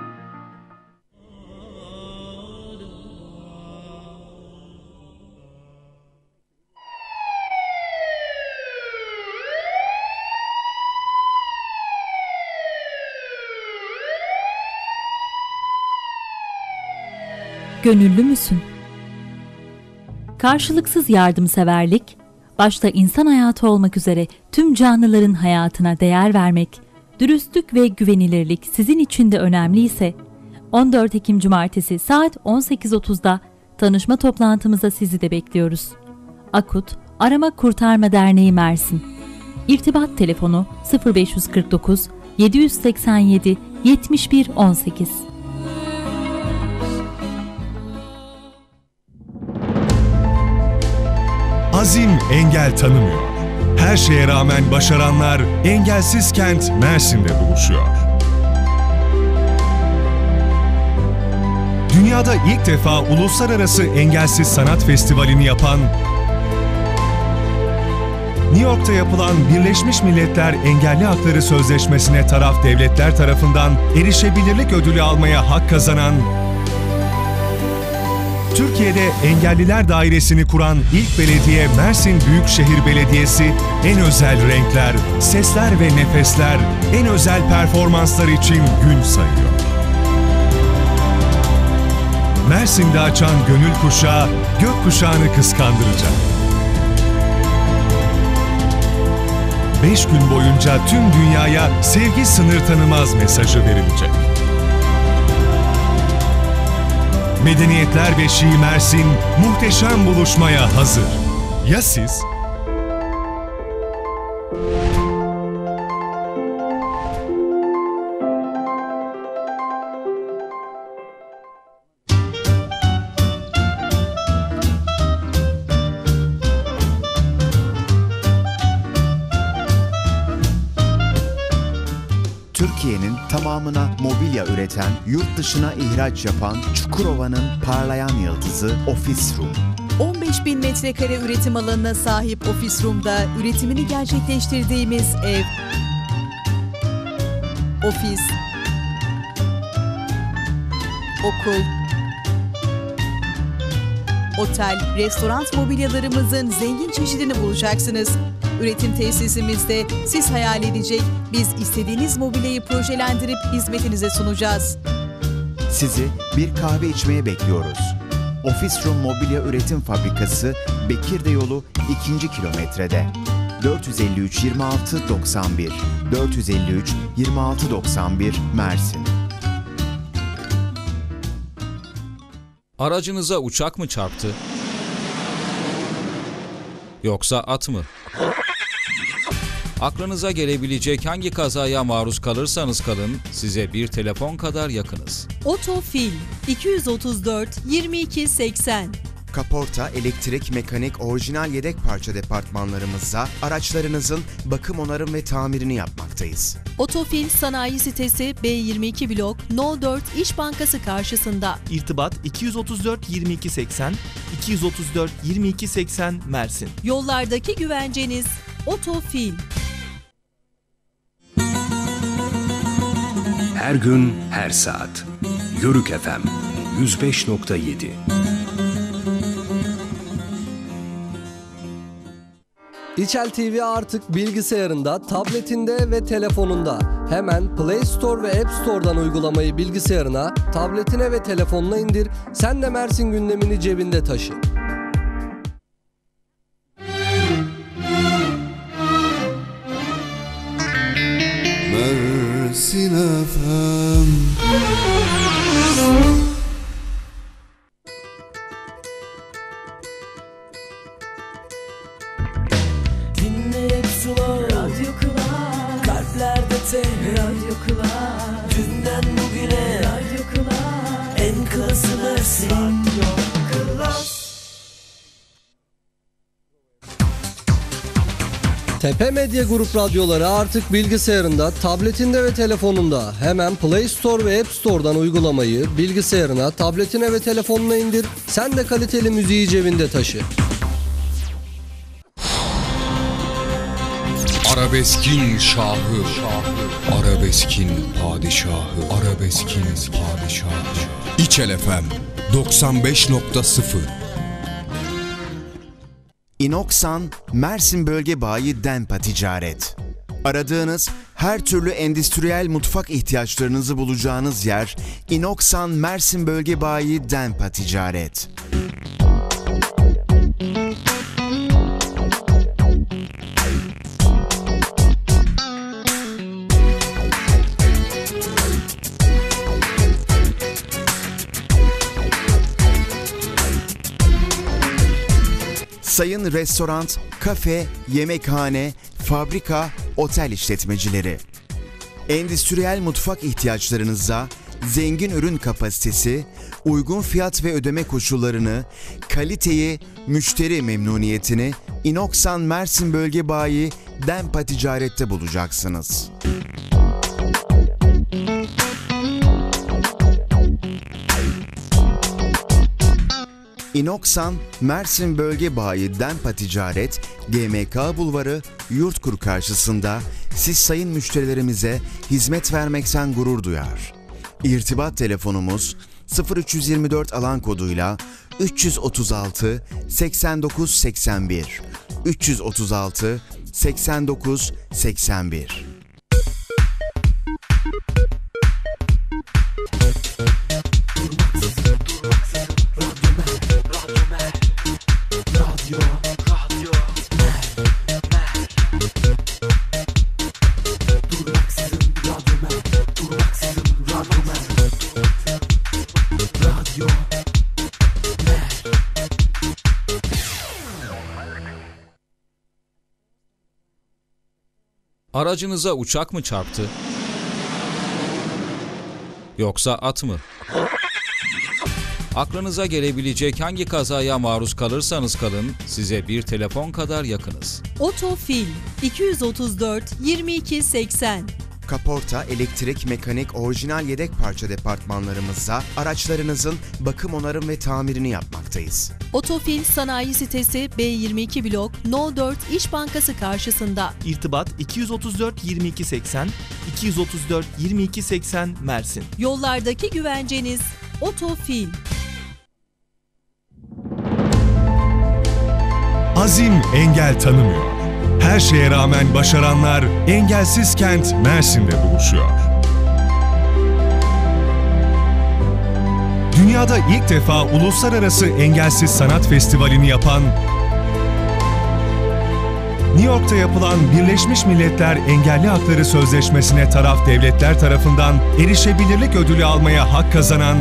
Gönüllü müsün? Karşılıksız yardımseverlik, başta insan hayatı olmak üzere tüm canlıların hayatına değer vermek, dürüstlük ve güvenilirlik sizin için de önemliyse, 14 Ekim Cumartesi saat 18.30'da tanışma toplantımıza sizi de bekliyoruz. Akut Arama Kurtarma Derneği Mersin. İrtibat telefonu 0549 787 71 18. Azim engel tanımıyor. Her şeye rağmen başaranlar engelsiz kent Mersin'de buluşuyor. Dünyada ilk defa uluslararası engelsiz sanat festivalini yapan, New York'ta yapılan Birleşmiş Milletler Engelli Hakları Sözleşmesi'ne taraf devletler tarafından erişebilirlik ödülü almaya hak kazanan, Türkiye'de Engelliler Dairesi'ni kuran ilk belediye Mersin Büyükşehir Belediyesi en özel renkler, sesler ve nefesler, en özel performanslar için gün sayıyor. Mersin'de açan gönül kuşağı, gökkuşağını kıskandıracak. 5 gün boyunca tüm dünyaya sevgi sınır tanımaz mesajı verilecek. Medeniyetler Beşiği Mersin muhteşem buluşmaya hazır. Ya siz? Türkiye'nin tamamına mobilya üreten, yurt dışına ihraç yapan Çukurova'nın parlayan yıldızı Office Room. 15.000 metrekare üretim alanına sahip Office Room'da üretimini gerçekleştirdiğimiz ev, ofis, okul, otel, restoran mobilyalarımızın zengin çeşidini bulacaksınız. Üretim tesisimizde siz hayal edecek, biz istediğiniz mobilyayı projelendirip hizmetinize sunacağız. Sizi bir kahve içmeye bekliyoruz. Office Room Mobilya Üretim Fabrikası Bekirde Yolu 2. kilometrede. 453 26 91 453 26 91 Mersin. Aracınıza uçak mı çarptı? Yoksa at mı? Aklınıza gelebilecek hangi kazaya maruz kalırsanız kalın, size bir telefon kadar yakınız. Otofil 234 22 80. Kaporta, elektrik, mekanik, orijinal yedek parça departmanlarımızda araçlarınızın bakım, onarım ve tamirini yapmaktayız. Otofil Sanayi Sitesi B22 Blok No 4 İş Bankası karşısında. İrtibat 234 22 80 234 22 80 Mersin. Yollardaki güvenceniz Otofil. Her gün, her saat. Yörük FM 105.7. İçel TV artık bilgisayarında, tabletinde ve telefonunda. Hemen Play Store ve App Store'dan uygulamayı bilgisayarına, tabletine ve telefonuna indir. Sen de Mersin gündemini cebinde taşı. Mersin FM. Dinle slow Radyo Kulağı, kalplerde tek Radyo Kulağı, dünden bugüne Radyo Kulağı, en klası Mersin Radyo Kulağı. Tepe Medya Grup radyoları artık bilgisayarında, tabletinde ve telefonunda. Hemen Play Store ve App Store'dan uygulamayı bilgisayarına, tabletine ve telefonuna indir. Sen de kaliteli müziği cebinde taşı. Arabeskin şahı, arabeskin padişahı, arabeskin padişahı. İçel FM 95.0. İnoksan Mersin Bölge Bayi Denpa Ticaret. Aradığınız her türlü endüstriyel mutfak ihtiyaçlarınızı bulacağınız yer İnoksan Mersin Bölge Bayi Denpa Ticaret. Sayın restoran, kafe, yemekhane, fabrika, otel işletmecileri. Endüstriyel mutfak ihtiyaçlarınıza zengin ürün kapasitesi, uygun fiyat ve ödeme koşullarını, kaliteyi, müşteri memnuniyetini İnoksan Mersin Bölge Bayi Dempa Ticaret'te bulacaksınız. İnoksan Mersin Bölge Bayi Dempa Ticaret, GMK Bulvarı, Yurtkur karşısında siz sayın müşterilerimize hizmet vermekten gurur duyar. İrtibat telefonumuz 0324 alan koduyla 336 89 81 336 89 81. Aracınıza uçak mı çarptı? Yoksa at mı? Aklınıza gelebilecek hangi kazaya maruz kalırsanız kalın, size bir telefon kadar yakınız. Otofil 234 22 80. Kaporta, elektrik, mekanik, orijinal yedek parça departmanlarımızda araçlarınızın bakım, onarım ve tamirini yapmaktayız. Otofil Sanayi Sitesi B22 Blok No 4 İş Bankası karşısında. İrtibat 234 22 80, 234 22 80 Mersin. Yollardaki güvenceniz Otofil. Azim engel tanımıyor. Her şeye rağmen başaranlar engelsiz kent Mersin'de buluşuyor. Dünyada ilk defa Uluslararası Engelsiz Sanat Festivali'ni yapan, New York'ta yapılan Birleşmiş Milletler Engelli Hakları Sözleşmesi'ne taraf devletler tarafından erişebilirlik ödülü almaya hak kazanan,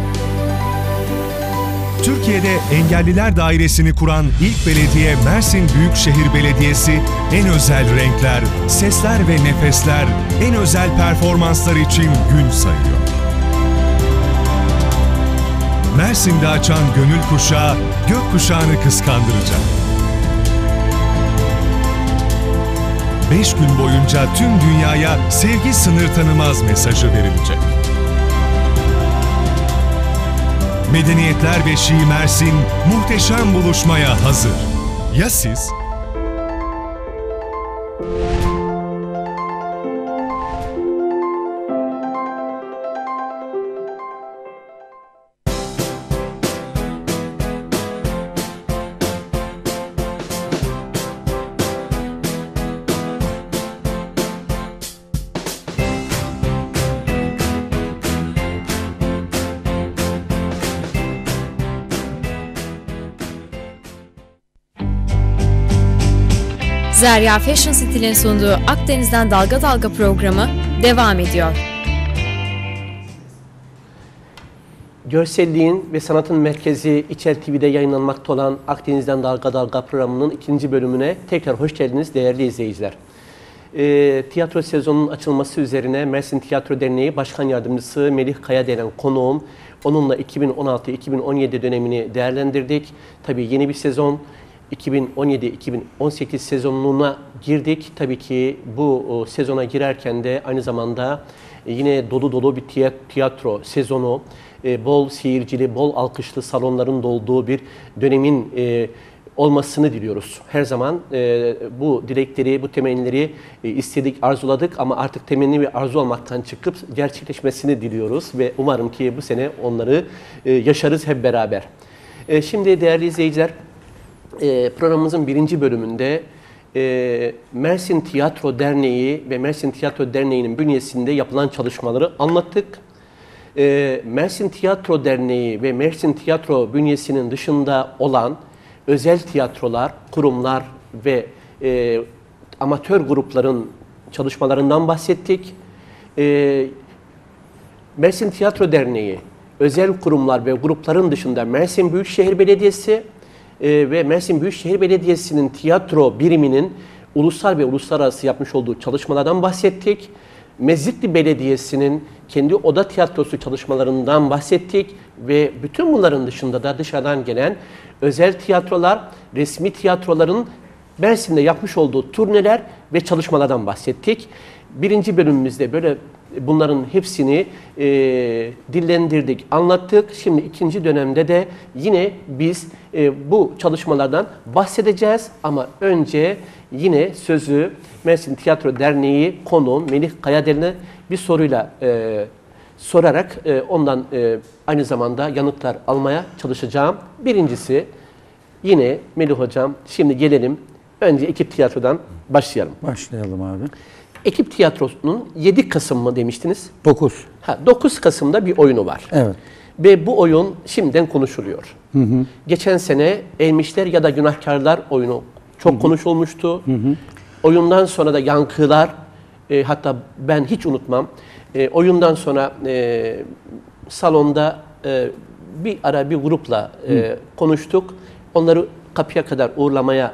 Türkiye'de Engelliler Dairesi'ni kuran ilk belediye Mersin Büyükşehir Belediyesi en özel renkler, sesler ve nefesler, en özel performanslar için gün sayıyor. Mersin'de açan gönül kuşağı, gökkuşağını kıskandıracak. 5 gün boyunca tüm dünyaya sevgi sınır tanımaz mesajı verilecek. Medeniyetler Beşiği Mersin muhteşem buluşmaya hazır. Ya siz? Zerya Fashion Stil'in sunduğu Akdeniz'den Dalga Dalga programı devam ediyor. Görselliğin ve sanatın merkezi İçel TV'de yayınlanmakta olan Akdeniz'den Dalga Dalga programının ikinci bölümüne tekrar hoş geldiniz değerli izleyiciler. Tiyatro sezonunun açılması üzerine Mersin Tiyatro Derneği Başkan Yardımcısı Melih Kaya denen konuğum. Onunla 2016-2017 dönemini değerlendirdik. Tabii yeni bir sezon. 2017-2018 sezonuna girdik. Tabii ki bu sezona girerken de aynı zamanda yine dolu dolu bir tiyatro sezonu, bol seyircili, bol alkışlı salonların dolduğu bir dönemin olmasını diliyoruz. Her zaman bu dilekleri, bu temennileri istedik, arzuladık ama artık temenni ve arzu olmaktan çıkıp gerçekleşmesini diliyoruz ve umarım ki bu sene onları yaşarız hep beraber. Şimdi değerli izleyiciler, programımızın birinci bölümünde Mersin Tiyatro Derneği ve Mersin Tiyatro Derneği'nin bünyesinde yapılan çalışmaları anlattık. Mersin Tiyatro Derneği ve Mersin Tiyatro bünyesinin dışında olan özel tiyatrolar, kurumlar ve amatör grupların çalışmalarından bahsettik. Mersin Tiyatro Derneği, özel kurumlar ve grupların dışında Mersin Büyükşehir Belediyesi ve Mersin Büyükşehir Belediyesi'nin tiyatro biriminin ulusal ve uluslararası yapmış olduğu çalışmalardan bahsettik. Mezitli Belediyesi'nin kendi oda tiyatrosu çalışmalarından bahsettik ve bütün bunların dışında da dışarıdan gelen özel tiyatrolar, resmi tiyatroların Mersin'de yapmış olduğu turneler ve çalışmalardan bahsettik. Birinci bölümümüzde böyle bunların hepsini dillendirdik, anlattık. Şimdi ikinci dönemde de yine biz bu çalışmalardan bahsedeceğiz. Ama önce yine sözü Mersin Tiyatro Derneği konuğum Melih Kayadelen'e bir soruyla sorarak ondan aynı zamanda yanıtlar almaya çalışacağım. Birincisi yine Melih Hocam, şimdi gelelim. Önce ekip tiyatrodan başlayalım. Başlayalım abi. Ekip tiyatrosunun 7 Kasım mı demiştiniz? 9. 9 Kasım'da bir oyunu var. Evet. Ve bu oyun şimdiden konuşuluyor. Hı hı. Geçen sene Elmişler ya da Günahkarlar oyunu çok konuşulmuştu. Hı hı. Oyundan sonra da Yankılar, hatta ben hiç unutmam. Oyundan sonra salonda bir ara bir grupla konuştuk. Onları kapıya kadar uğurlamaya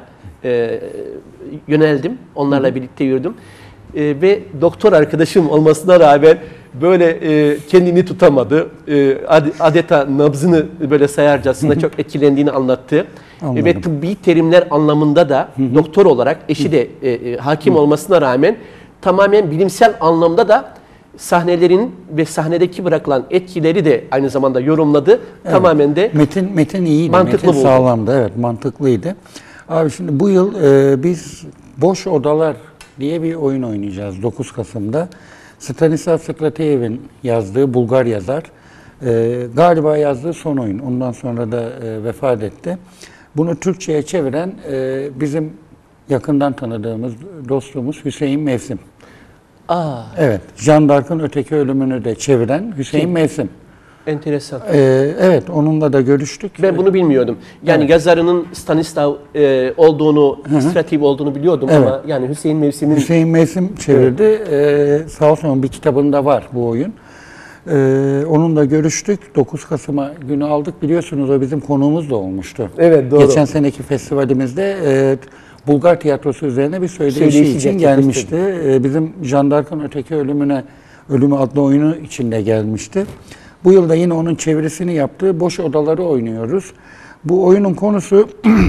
yöneldim. Onlarla birlikte yürüdüm. Ve doktor arkadaşım olmasına rağmen böyle kendini tutamadı. Adeta nabzını böyle sayarcasına çok etkilendiğini anlattı. Anladım. Ve tıbbi terimler anlamında da doktor olarak eşi de hakim olmasına rağmen tamamen bilimsel anlamda da sahnelerin ve sahnedeki bırakılan etkileri de aynı zamanda yorumladı. Evet. Tamamen de metin iyiydi, mantıklı metin sağlamdı, evet, mantıklıydı. Abi şimdi bu yıl biz Boş Odalar diye bir oyun oynayacağız 9 Kasım'da. Stanislav Strateyev'in yazdığı, Bulgar yazar. Galiba yazdığı son oyun. Ondan sonra da vefat etti. Bunu Türkçe'ye çeviren bizim yakından tanıdığımız dostumuz Hüseyin Mevsim. Evet, Jeanne d'Arc'ın Öteki Ölümünü de çeviren Hüseyin Mevsim. Enteresan. Evet, onunla da görüştük. Ben bunu bilmiyordum. Yani evet, yazarının Stanislav olduğunu, Stratev olduğunu biliyordum, evet, ama yani Hüseyin Mevsim çevirdi. Evet. Sağ olsun bir kitabında var bu oyun. Onunla görüştük. 9 Kasım'a günü aldık. Biliyorsunuz o bizim konuğumuz da olmuştu. Evet, doğru. Geçen seneki festivalimizde Bulgar tiyatrosu üzerine bir söyleşi için gelmişti. Bizim Jeanne d'Arc'ın Öteki Ölümü adlı oyunu içinde gelmişti. Bu yılda yine onun çevirisini yaptığı Boş Odaları oynuyoruz. Bu oyunun konusu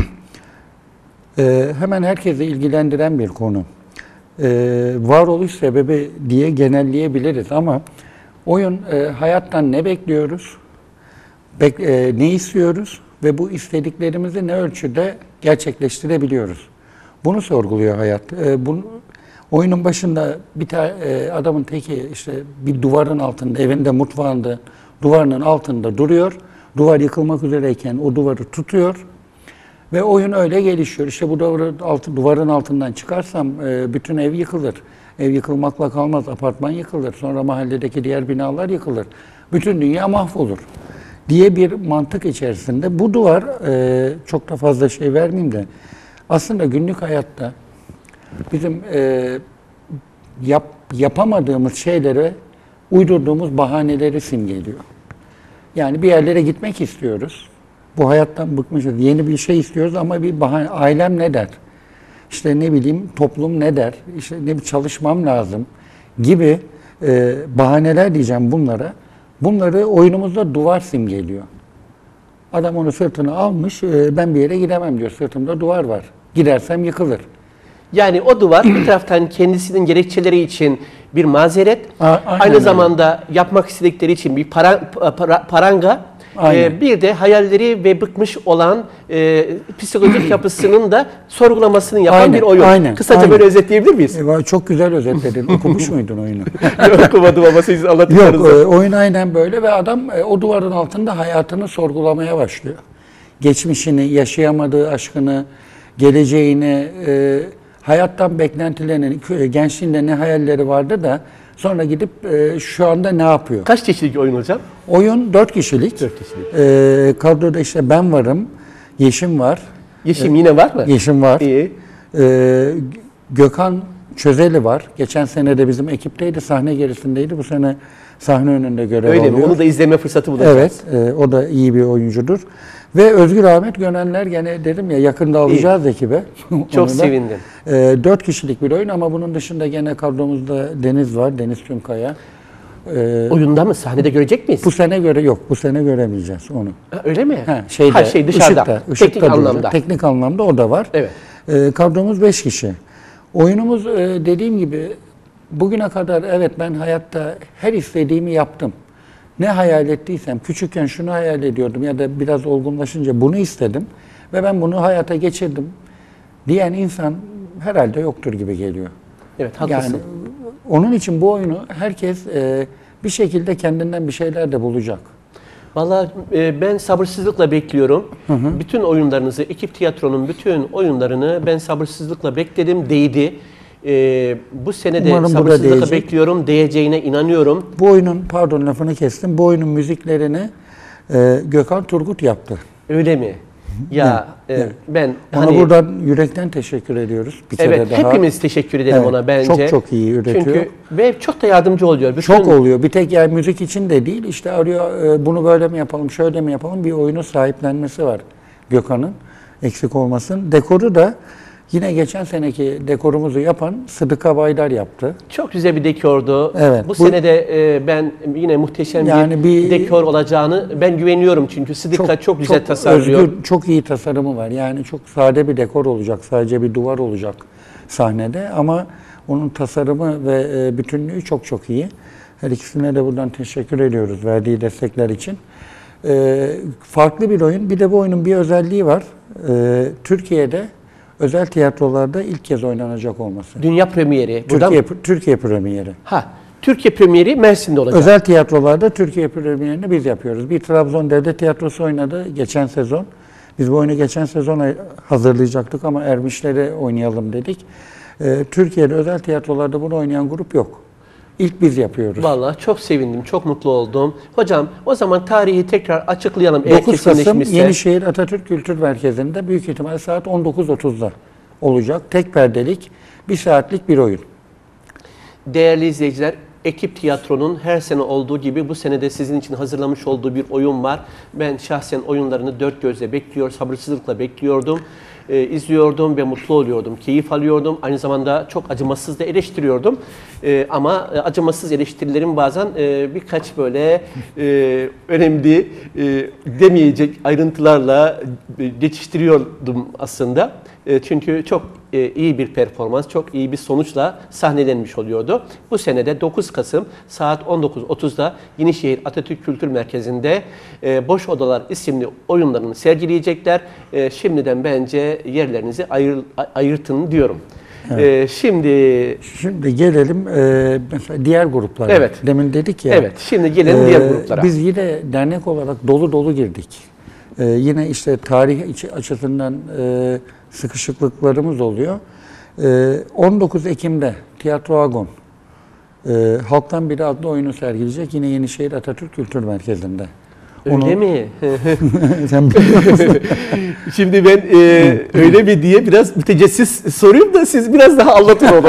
hemen herkesi ilgilendiren bir konu. Varoluş sebebi diye genelleyebiliriz ama oyun hayattan ne bekliyoruz, ne istiyoruz ve bu istediklerimizi ne ölçüde gerçekleştirebiliyoruz. Bunu sorguluyor hayat. Oyunun başında bir tane adamın teki işte bir duvarın altında, evinde, mutfağında, duvarının altında duruyor. Duvar yıkılmak üzereyken o duvarı tutuyor ve oyun öyle gelişiyor. İşte bu duvarın altından çıkarsam bütün ev yıkılır. Ev yıkılmakla kalmaz, apartman yıkılır. Sonra mahalledeki diğer binalar yıkılır. Bütün dünya mahvolur diye bir mantık içerisinde. Bu duvar, çok da fazla şey vermeyeyim de, aslında günlük hayatta bizim yapamadığımız şeylere uydurduğumuz bahaneleri simgeliyor. Yani bir yerlere gitmek istiyoruz. Bu hayattan bıkmışız. Yeni bir şey istiyoruz ama bir bahane. Ailem ne der? İşte ne bileyim toplum ne der? İşte ne bir çalışmam lazım gibi bahaneler diyeceğim bunlara. Bunları oyunumuzda duvar simgeliyor. Adam onu sırtına almış. Ben bir yere gidemem diyor. Sırtımda duvar var. Gidersem yıkılır. Yani o duvar bir taraftan kendisinin gerekçeleri için bir mazeret, aynı zamanda yapmak istedikleri için bir paranga, bir de hayalleri ve bıkmış olan psikolojik yapısının da sorgulamasını yapan bir oyun. Kısaca böyle özetleyebilir miyiz? Çok güzel özetledin. Okumuş muydun oyunu? Yok, okumadım ama siz anlattıklarınızda. Yok, oyun aynen böyle ve adam o duvarın altında hayatını sorgulamaya başlıyor. Geçmişini, yaşayamadığı aşkını, geleceğini, hayattan beklentilerini, gençliğinde ne hayalleri vardı da sonra gidip şu anda ne yapıyor? Kaç kişilik oyun hocam? Oyun 4 kişilik. 4 kişilik. Kadroda işte ben varım, Yeşim var. Yeşim yine var mı? Yeşim var. İyi. Gökhan Çözeli var. Geçen sene de bizim ekipteydi, sahne gerisindeydi. Bu sene sahne önünde görev alıyor. Öyle mi? Onu da izleme fırsatı bulacağız. Evet, o da iyi bir oyuncudur. Ve Özgür Ahmet Gönenler, gene dedim ya, yakında alacağız ekibe. Çok sevindim. 4 kişilik bir oyun ama bunun dışında gene kadromuzda Deniz var, Deniz Tümkaya. Oyunda mı? Sahnede görecek miyiz? Bu sene yok, bu sene göremeyeceğiz onu. Öyle mi? Dışarıda. Teknik anlamda. Teknik anlamda o da var. Evet. Kadromuz 5 kişi. Oyunumuz dediğim gibi bugüne kadar evet ben hayatta her istediğimi yaptım. Ne hayal ettiysem, küçükken şunu hayal ediyordum ya da biraz olgunlaşınca bunu istedim ve ben bunu hayata geçirdim diyen insan herhalde yoktur gibi geliyor. Evet, haklısın. Yani onun için bu oyunu herkes bir şekilde kendinden bir şeyler de bulacak. Vallahi ben sabırsızlıkla bekliyorum. Bütün oyunlarınızı, ekip tiyatronun bütün oyunlarını ben sabırsızlıkla bekledim, değdi. Bu sene de sabırsızlıkla bekliyorum, değeceğine inanıyorum. Bu oyunun, pardon lafını kestim, bu oyunun müziklerini Gökhan Turgut yaptı. Öyle mi? Ya ben ona buradan yürekten teşekkür ediyoruz. Bir kere daha. Hepimiz teşekkür edelim ona bence. Çok iyi üretiyor. Çünkü ve çok da yardımcı oluyor. Çok oluyor. Bir tek yani müzik için de değil. İşte arıyor, bunu böyle mi yapalım, şöyle mi yapalım, bir oyunu sahiplenmesi var Gökhan'ın. Eksik olmasın. Dekoru da yine geçen seneki dekorumuzu yapan Sıdıka Baydar yaptı. Çok güzel bir dekordu. Evet. Bu sene de ben yine muhteşem bir dekor olacağını ben güveniyorum çünkü Sıdıka çok güzel tasarlıyor. Özgür, çok iyi tasarımı var. Yani çok sade bir dekor olacak. Sadece bir duvar olacak sahnede ama onun tasarımı ve bütünlüğü çok iyi. Her ikisine de buradan teşekkür ediyoruz verdiği destekler için. Farklı bir oyun. Bir de bu oyunun bir özelliği var. Türkiye'de özel tiyatrolarda ilk kez oynanacak olması. Dünya premieri. Türkiye premieri. Türkiye premieri Mersin'de olacak. Özel tiyatrolarda Türkiye premierini biz yapıyoruz. Bir Trabzon Devlet Tiyatrosu oynadı geçen sezon. Biz bu oyunu geçen sezon hazırlayacaktık ama Ermişler'e oynayalım dedik. Türkiye'de özel tiyatrolarda bunu oynayan grup yok. İlk biz yapıyoruz. Vallahi çok sevindim, çok mutlu oldum. Hocam o zaman tarihi tekrar açıklayalım. 9 Kasım Yenişehir Atatürk Kültür Merkezi'nde büyük ihtimal saat 19.30'da olacak. Tek perdelik, 1 saatlik bir oyun. Değerli izleyiciler, Ekip Tiyatro'nun her sene olduğu gibi bu sene de sizin için hazırlamış olduğu bir oyun var. Ben şahsen oyunlarını dört gözle sabırsızlıkla bekliyordum. İzliyordum ve mutlu oluyordum, keyif alıyordum. Aynı zamanda çok acımasız da eleştiriyordum. Ama acımasız eleştirilerim bazen birkaç böyle önemli demeyecek ayrıntılarla geçiştiriyordum aslında. Çünkü çok iyi bir performans, çok iyi bir sonuçla sahnelenmiş oluyordu. Bu sene de 9 Kasım saat 19.30'da Yenişehir Atatürk Kültür Merkezi'nde Boş Odalar isimli oyunlarını sergileyecekler. Şimdiden bence yerlerinizi ayırtın diyorum. Evet. Şimdi gelelim mesela diğer gruplara. Evet. Demin dedik ya. Evet. Şimdi gelelim diğer gruplara. Biz yine dernek olarak dolu girdik. Yine işte tarih açısından sıkışıklıklarımız oluyor. 19 Ekim'de Tiyatro Agon Halktan Biri adlı oyunu sergileyecek. Yine Yenişehir Atatürk Kültür Merkezi'nde. Öyle mi? Sen biliyor musun? Şimdi ben öyle mi diye biraz mütecessis sorayım da siz biraz daha anlatın onu.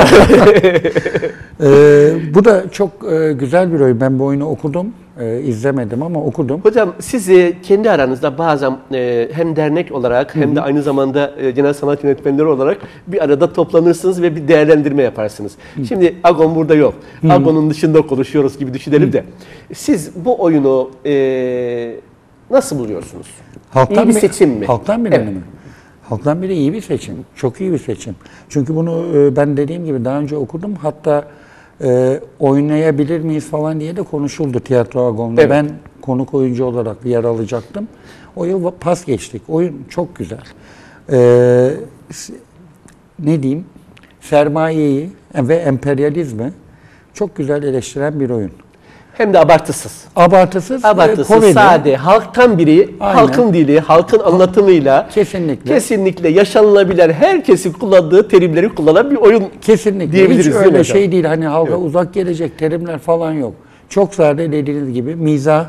Bu da çok güzel bir oyun. Ben bu oyunu okudum. İzlemedim ama okudum. Hocam siz kendi aranızda bazen hem dernek olarak hem de aynı zamanda genel sanat yönetmenleri olarak bir arada toplanırsınız ve bir değerlendirme yaparsınız. Şimdi Agon burada yok. Agon'un dışında konuşuyoruz gibi düşünelim de. Siz bu oyunu nasıl buluyorsunuz? İyi bir seçim mi? Halktan Biri mi? Halktan Biri iyi bir seçim. Çok iyi bir seçim. Çünkü bunu ben dediğim gibi daha önce okudum. Hatta oynayabilir miyiz falan diye de konuşuldu Tiyatro Agon'da. Evet. Ben konuk oyuncu olarak yer alacaktım. O yıl pas geçtik. Oyun çok güzel. Ne diyeyim? Sermayeyi ve emperyalizmi çok güzel eleştiren bir oyun. Hem de abartısız. Abartısız, sade, halktan biri, aynen, halkın dili, halkın anlatımıyla kesinlikle yaşanılabilen, herkesin kullandığı terimleri kullanan bir oyun. Kesinlikle. Diyebiliriz. Hiç öyle şey değil. Hani halka uzak gelecek terimler falan yok. Çok sade dediğiniz gibi mizah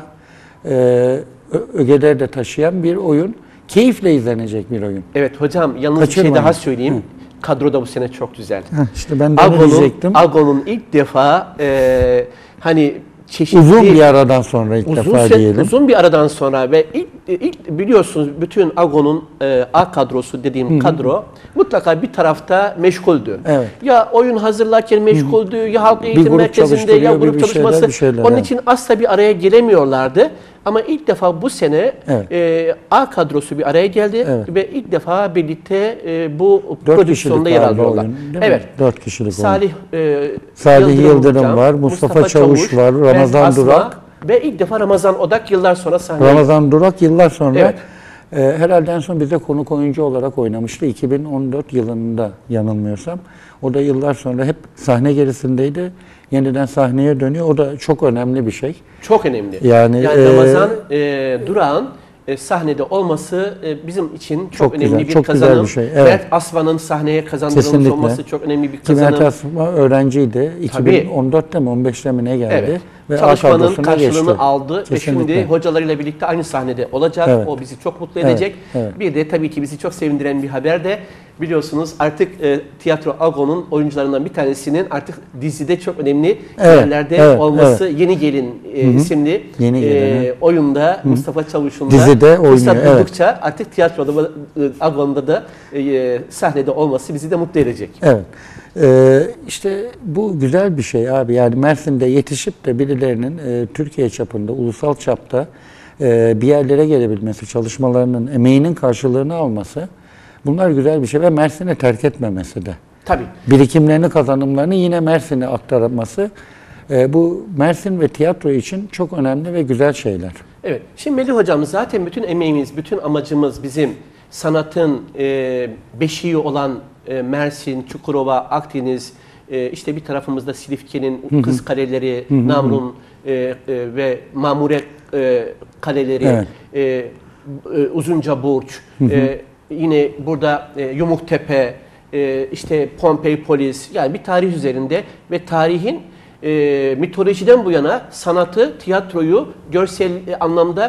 ögeler de taşıyan bir oyun. Keyifle izlenecek bir oyun. Evet hocam, yalnız bir şey daha söyleyeyim. kadro da bu sene çok güzel. İşte ben de onu diyecektim. Ago'nun ilk defa hani çeşitli... Uzun bir aradan sonra ilk defa diyelim. Uzun bir aradan sonra ve ilk biliyorsunuz bütün Ago'nun A kadrosu dediğim kadro mutlaka bir tarafta meşguldü. Evet. Ya oyun hazırlarken meşguldü, ya halk eğitim merkezinde, ya grup çalışması. Onun için asla bir araya gelemiyorlardı. Ama ilk defa bu sene A kadrosu bir araya geldi ve ilk defa birlikte bu prodüksiyonda yer alıyorlar. Evet. 4 kişilik Salih Yıldırım var, Mustafa Çavuş var, Ramazan Durak. Ve ilk defa Ramazan Odak yıllar sonra sahneye. Ramazan Durak yıllar sonra herhalde en son bize konuk oyuncu olarak oynamıştı. 2014 yılında yanılmıyorsam. O da yıllar sonra hep sahne gerisindeydi. Yeniden sahneye dönüyor. O da çok önemli bir şey. Çok önemli. Yani Ramazan Durak'ın sahnede olması bizim için çok önemli güzel, bir çok kazanım. Güzel bir şey. Evet. Mert Aslan'ın sahneye kazandırılmış olması çok önemli bir kazanım. Mert Aslan öğrenciydi. 2014'te mi 15'te mi ne geldi? Evet. Ve çalışmanın karşılığını geçti. aldı ve şimdi hocalarıyla birlikte aynı sahnede olacak. Evet. O bizi çok mutlu edecek. Evet. Bir de tabii ki bizi çok sevindiren bir haber de biliyorsunuz artık Tiyatro Ago'nun oyuncularından bir tanesinin artık dizide çok önemli yerlerde olması Yeni Gelin isimli oyunda Mustafa Çavuş'un da fırsat buldukça artık Tiyatro Ago'nda da sahnede olması bizi de mutlu edecek. Evet. İşte bu güzel bir şey abi. Yani Mersin'de yetişip de birilerinin Türkiye çapında, ulusal çapta bir yerlere gelebilmesi, çalışmalarının, emeğinin karşılığını alması, bunlar güzel bir şey ve Mersin'i terk etmemesi de. Tabii. Birikimlerini, kazanımlarını yine Mersin'e aktarması, bu Mersin ve tiyatro için çok önemli ve güzel şeyler. Evet. Şimdi Melih Hocam zaten bütün emeğimiz, bütün amacımız bizim sanatın beşiği olan Mersin, Çukurova, Akdeniz, işte bir tarafımızda Silifke'nin Kızkaleleri, Namrun ve Mamure kaleleri, Uzunca Burç, yine burada Yumuktepe, işte Pompei Polis, yani bir tarih üzerinde ve tarihin mitolojiden bu yana sanatı, tiyatroyu görsel anlamda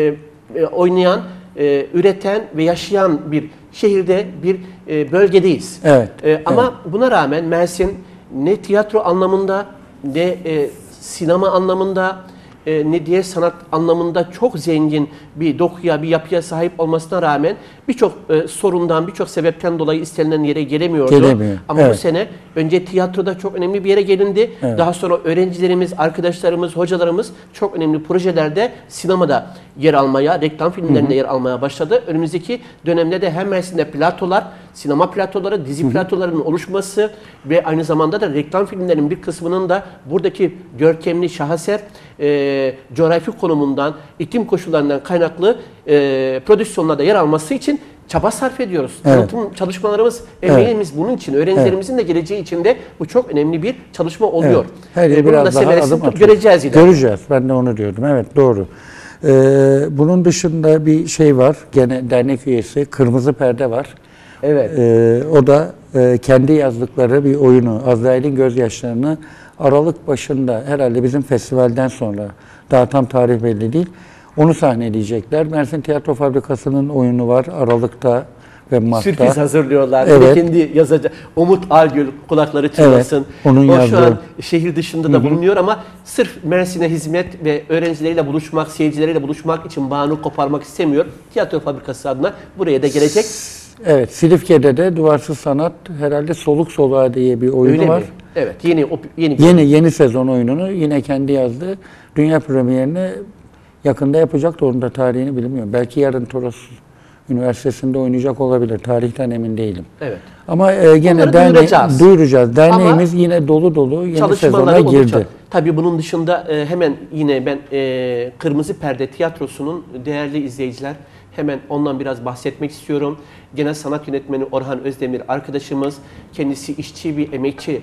oynayan, üreten ve yaşayan bir şehirde, bir bölgedeyiz. Evet, ama buna rağmen Mersin ne tiyatro anlamında, ne sinema anlamında, ne diğer sanat anlamında çok zengin bir dokuya, bir yapıya sahip olmasına rağmen birçok sorundan, birçok sebepten dolayı istenilen yere gelemiyordu. Ama bu sene önce tiyatroda çok önemli bir yere gelindi. Daha sonra öğrencilerimiz, arkadaşlarımız, hocalarımız çok önemli projelerde sinemada yer almaya, reklam filmlerinde yer almaya başladı. Önümüzdeki dönemde de hem Mersin'de platolar, sinema platoları, dizi platolarının oluşması ve aynı zamanda da reklam filmlerinin bir kısmının da buradaki görkemli şaheser coğrafi konumundan, iklim koşullarından kaynaklı prodüksiyonlarda yer alması için çaba sarf ediyoruz. Tanıtım çalışmalarımız, emeğimiz bunun için, öğrencilerimizin de geleceği için de bu çok önemli bir çalışma oluyor. Bunun da semeresini göreceğiz ileride. Göreceğiz. Ben de onu diyordum. Evet, doğru. Bunun dışında bir şey var. Gene dernek üyesi, Kırmızı Perde var. Evet. O da kendi yazdıkları bir oyunu, Azrail'in Gözyaşlarını Aralık başında, herhalde bizim festivalden sonra, daha tam tarih belli değil, onu sahneleyecekler. Mersin Tiyatro Fabrikası'nın oyunu var Aralık'ta ve Mart'ta. Sürpriz hazırlıyorlar. Kendi yazacak. Umut Algül, kulakları çınlasın. Onun o şu an şehir dışında da bulunuyor ama sırf Mersin'e hizmet ve öğrencileriyle buluşmak, seyircileriyle buluşmak için bağını koparmak istemiyor. Tiyatro Fabrikası adına buraya da gelecek. Evet, Silifke'de de Duvarsız Sanat herhalde Soluk Soluğa diye bir oyunu var. Evet, yeni sezon oyununu yine kendi yazdı. Dünya premierini yakında yapacak da onun da tarihini bilmiyorum. Belki yarın Toros Üniversitesi'nde oynayacak olabilir. Tarihten emin değilim. Evet. Ama gene duyuracağız. Derneğimiz yine dolu yeni sezona girdi. Olacak. Tabii bunun dışında hemen yine ben Kırmızı Perde Tiyatrosu'nun değerli izleyiciler, hemen ondan biraz bahsetmek istiyorum. Genel sanat yönetmeni Orhan Özdemir arkadaşımız, kendisi işçi bir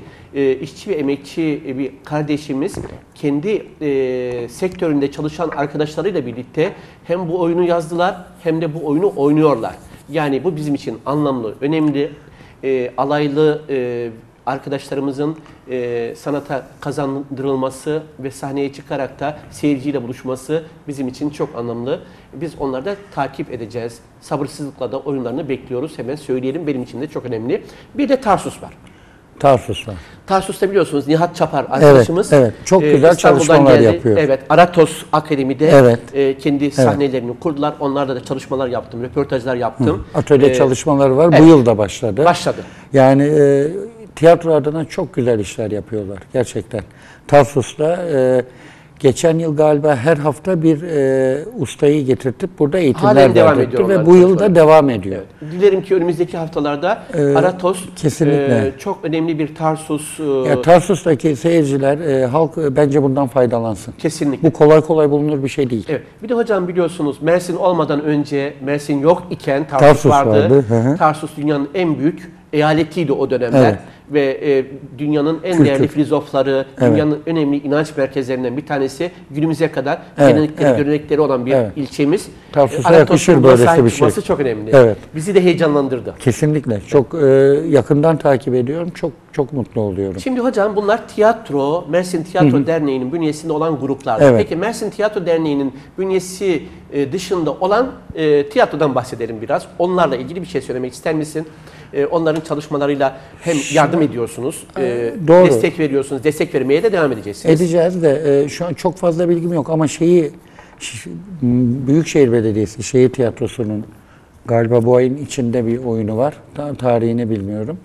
emekçi bir kardeşimiz. Kendi sektöründe çalışan arkadaşlarıyla birlikte hem bu oyunu yazdılar hem de bu oyunu oynuyorlar. Yani bu bizim için anlamlı, önemli, alaylı arkadaşlarımızın sanata kazandırılması ve sahneye çıkarak da seyirciyle buluşması bizim için çok anlamlı. Biz onları da takip edeceğiz. Sabırsızlıkla da oyunlarını bekliyoruz. Hemen söyleyelim, benim için de çok önemli. Bir de Tarsus var. Tarsus var. Tarsus'ta biliyorsunuz Nihat Çapar arkadaşımız. Evet, evet. Çok güzel çalışmalar yapıyor. Evet, Aratos Akademi'de kendi Evet. sahnelerini kurdular. Onlarda da çalışmalar yaptım, röportajlar yaptım. Atölye çalışmaları var. Evet. Bu yıl da başladı. Başladı. Yani tiyatro adına çok güzel işler yapıyorlar gerçekten. Tarsus'ta geçen yıl galiba her hafta bir ustayı getirtip burada eğitimler verdirtti ve bu yıl da devam ediyor. Evet. Dilerim ki önümüzdeki haftalarda Aratos çok önemli bir Tarsus... Tarsus'taki seyirciler, halk bence bundan faydalansın. Kesinlikle. Bu kolay kolay bulunur bir şey değil. Evet. Bir de hocam biliyorsunuz Mersin olmadan önce, Mersin yok iken Tarsus vardı. Tarsus dünyanın en büyük eyaletiydi o dönemler. Evet. Ve dünyanın en değerli filozofları, dünyanın önemli inanç merkezlerinden bir tanesi, günümüze kadar görenekleri olan bir ilçemiz. Tarsus'a yakışır böylesi bir şey. Çok önemli. Evet. Bizi de heyecanlandırdı. Kesinlikle. Çok yakından takip ediyorum. Çok mutlu oluyorum. Şimdi hocam bunlar tiyatro, Mersin Tiyatro Derneği'nin bünyesinde olan gruplar. Evet. Peki Mersin Tiyatro Derneği'nin bünyesi dışında olan tiyatrodan bahsedelim biraz. Onlarla ilgili bir şey söylemek ister misin? Onların çalışmalarıyla hem yardım ediyorsunuz, doğru, destek veriyorsunuz, destek vermeye de devam edeceksiniz. Edeceğiz de şu an çok fazla bilgim yok ama Büyükşehir Belediyesi Şehir Tiyatrosu'nun galiba bu ayın içinde bir oyunu var. Tarihini bilmiyorum.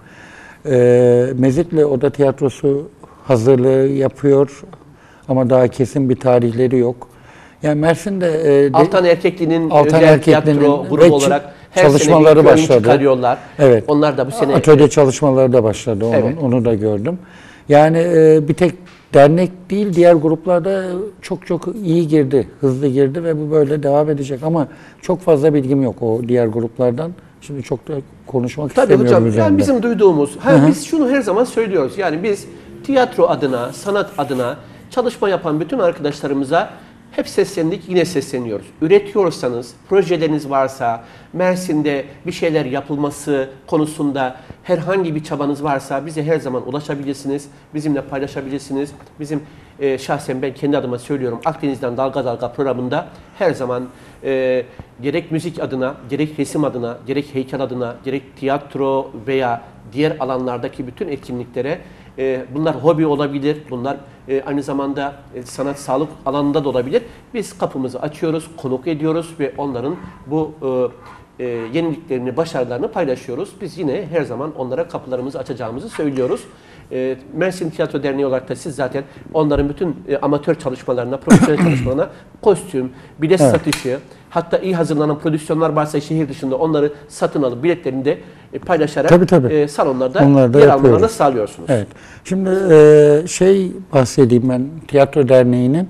Mezitli Oda Tiyatrosu hazırlığı yapıyor ama daha kesin bir tarihleri yok. Yani Mersin'de Altan Erkekli'nin özel tiyatro grubu olarak her çalışmaları sene bir başladı. Çıkarıyorlar. Evet. Onlar da bu sene atölye çalışmaları da başladı. Onu da gördüm. Yani bir tek dernek değil, diğer gruplarda çok iyi girdi, hızlı girdi ve bu böyle devam edecek. Ama çok fazla bilgim yok o diğer gruplardan. Şimdi çok da konuşmak istemiyorum hocam, üzerinde. yani bizim duyduğumuz, biz şunu her zaman söylüyoruz. Yani biz tiyatro adına, sanat adına çalışma yapan bütün arkadaşlarımıza hep seslendik, yine sesleniyoruz. Üretiyorsanız, projeleriniz varsa, Mersin'de bir şeyler yapılması konusunda herhangi bir çabanız varsa bize her zaman ulaşabilirsiniz, bizimle paylaşabilirsiniz. Bizim şahsen ben kendi adıma söylüyorum, Akdeniz'den Dalga Dalga programında her zaman gerek müzik adına, gerek resim adına, gerek heykel adına, gerek tiyatro veya diğer alanlardaki bütün etkinliklere bunlar hobi olabilir, bunlar aynı zamanda sanat, sağlık alanında da olabilir. Biz kapımızı açıyoruz, konuk ediyoruz ve onların bu yeniliklerini, başarılarını paylaşıyoruz. Biz yine her zaman onlara kapılarımızı açacağımızı söylüyoruz. Mersin Tiyatro Derneği olarak da siz zaten onların bütün amatör çalışmalarına, profesyonel çalışmalarına kostüm, bilet satışı, hatta iyi hazırlanan prodüksiyonlar varsa şehir dışında onları satın alıp biletlerini de paylaşarak salonlarda yer almalarını sağlıyorsunuz. Evet. Şimdi bahsedeyim ben Tiyatro Derneği'nin.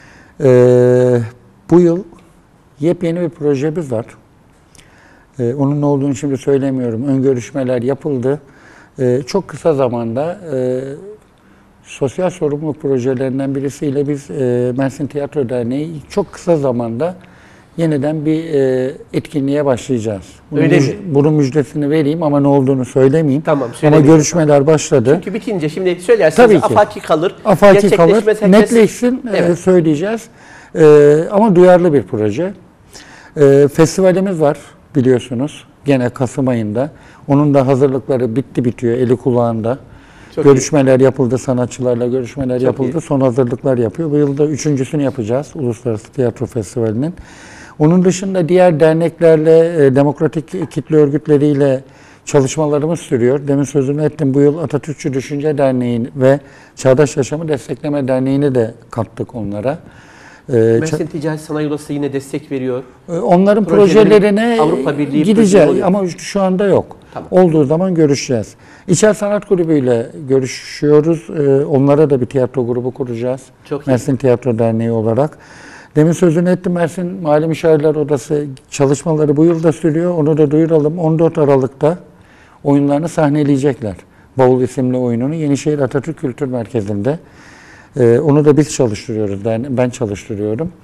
Bu yıl yepyeni bir projemiz var. Onun ne olduğunu şimdi söylemiyorum. Ön görüşmeler yapıldı. Çok kısa zamanda sosyal sorumluluk projelerinden birisiyle biz Mersin Tiyatro Derneği çok kısa zamanda yeniden bir etkinliğe başlayacağız. Bunun müjdesini vereyim ama ne olduğunu söylemeyeyim. Tamam, ama görüşmeler başladı. Çünkü bitince şimdi söylerseniz afaki kalır. Afaki kalır. Netleşsin söyleyeceğiz. Ama duyarlı bir proje. Festivalimiz var biliyorsunuz. Gene Kasım ayında. Onun da hazırlıkları bitiyor, eli kulağında. Görüşmeler yapıldı, sanatçılarla görüşmeler yapıldı. Son hazırlıklar yapıyor. Bu yılda 3.'sünü yapacağız Uluslararası Tiyatro Festivali'nin. Onun dışında diğer derneklerle, demokratik kitle örgütleriyle çalışmalarımız sürüyor. Demin sözünü ettim. Bu yıl Atatürkçü Düşünce Derneği ve Çağdaş Yaşamı Destekleme Derneği'ni de kattık onlara. Mersin Ticaret Sanayi Odası yine destek veriyor. Onların projelerine Avrupa Birliği gideceğiz ama şu anda yok. Tamam. Olduğu zaman görüşeceğiz. İçer Sanat Kulübü ile görüşüyoruz. Onlara da bir tiyatro grubu kuracağız. Mersin Tiyatro Derneği olarak. Demin sözünü ettim, Mersin Mali Müşavirler Odası çalışmaları bu yılda sürüyor. Onu da duyuralım. 14 Aralık'ta oyunlarını sahneleyecekler. Bavul isimli oyununu Yenişehir Atatürk Kültür Merkezi'nde. Onu da biz çalıştırıyoruz. Ben çalıştırıyorum.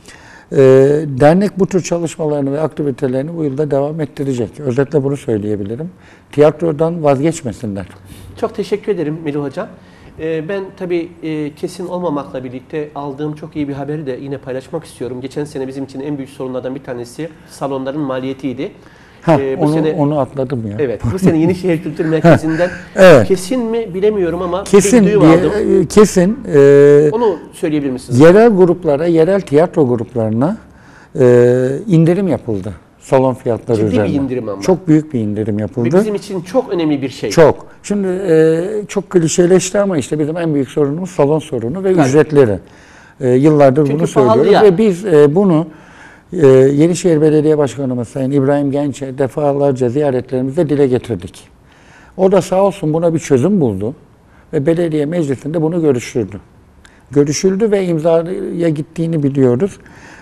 Dernek bu tür çalışmalarını ve aktivitelerini bu yılda devam ettirecek. Özetle bunu söyleyebilirim. Tiyatrodan vazgeçmesinler. Çok teşekkür ederim Melih Hocam. Ben tabii kesin olmamakla birlikte aldığım çok iyi bir haberi de yine paylaşmak istiyorum. Geçen sene bizim için en büyük sorunlardan bir tanesi salonların maliyetiydi. Onu atladım ya. Evet, bu sene Yenişehir Kültür Merkezi'nden evet. Kesin mi bilemiyorum ama kesin bir duyum aldım. Kesin. Onu söyleyebilir misiniz? Yerel gruplara, yerel tiyatro gruplarına indirim yapıldı. Salon fiyatları üzerine. Ciddi bir indirim ama. Çok büyük bir indirim yapıldı. Ve bizim için çok önemli bir şey. Çok. Şimdi çok klişeleşti ama işte bizim en büyük sorunumuz salon sorunu ve ücretleri. Yıllardır çünkü bunu söylüyoruz ve biz bunu Yenişehir Belediye Başkanımız Sayın İbrahim Genç'e defalarca ziyaretlerimizde dile getirdik. O da sağ olsun buna bir çözüm buldu ve belediye meclisinde bunu görüştürdü. Görüşüldü ve imzaya gittiğini biliyoruz.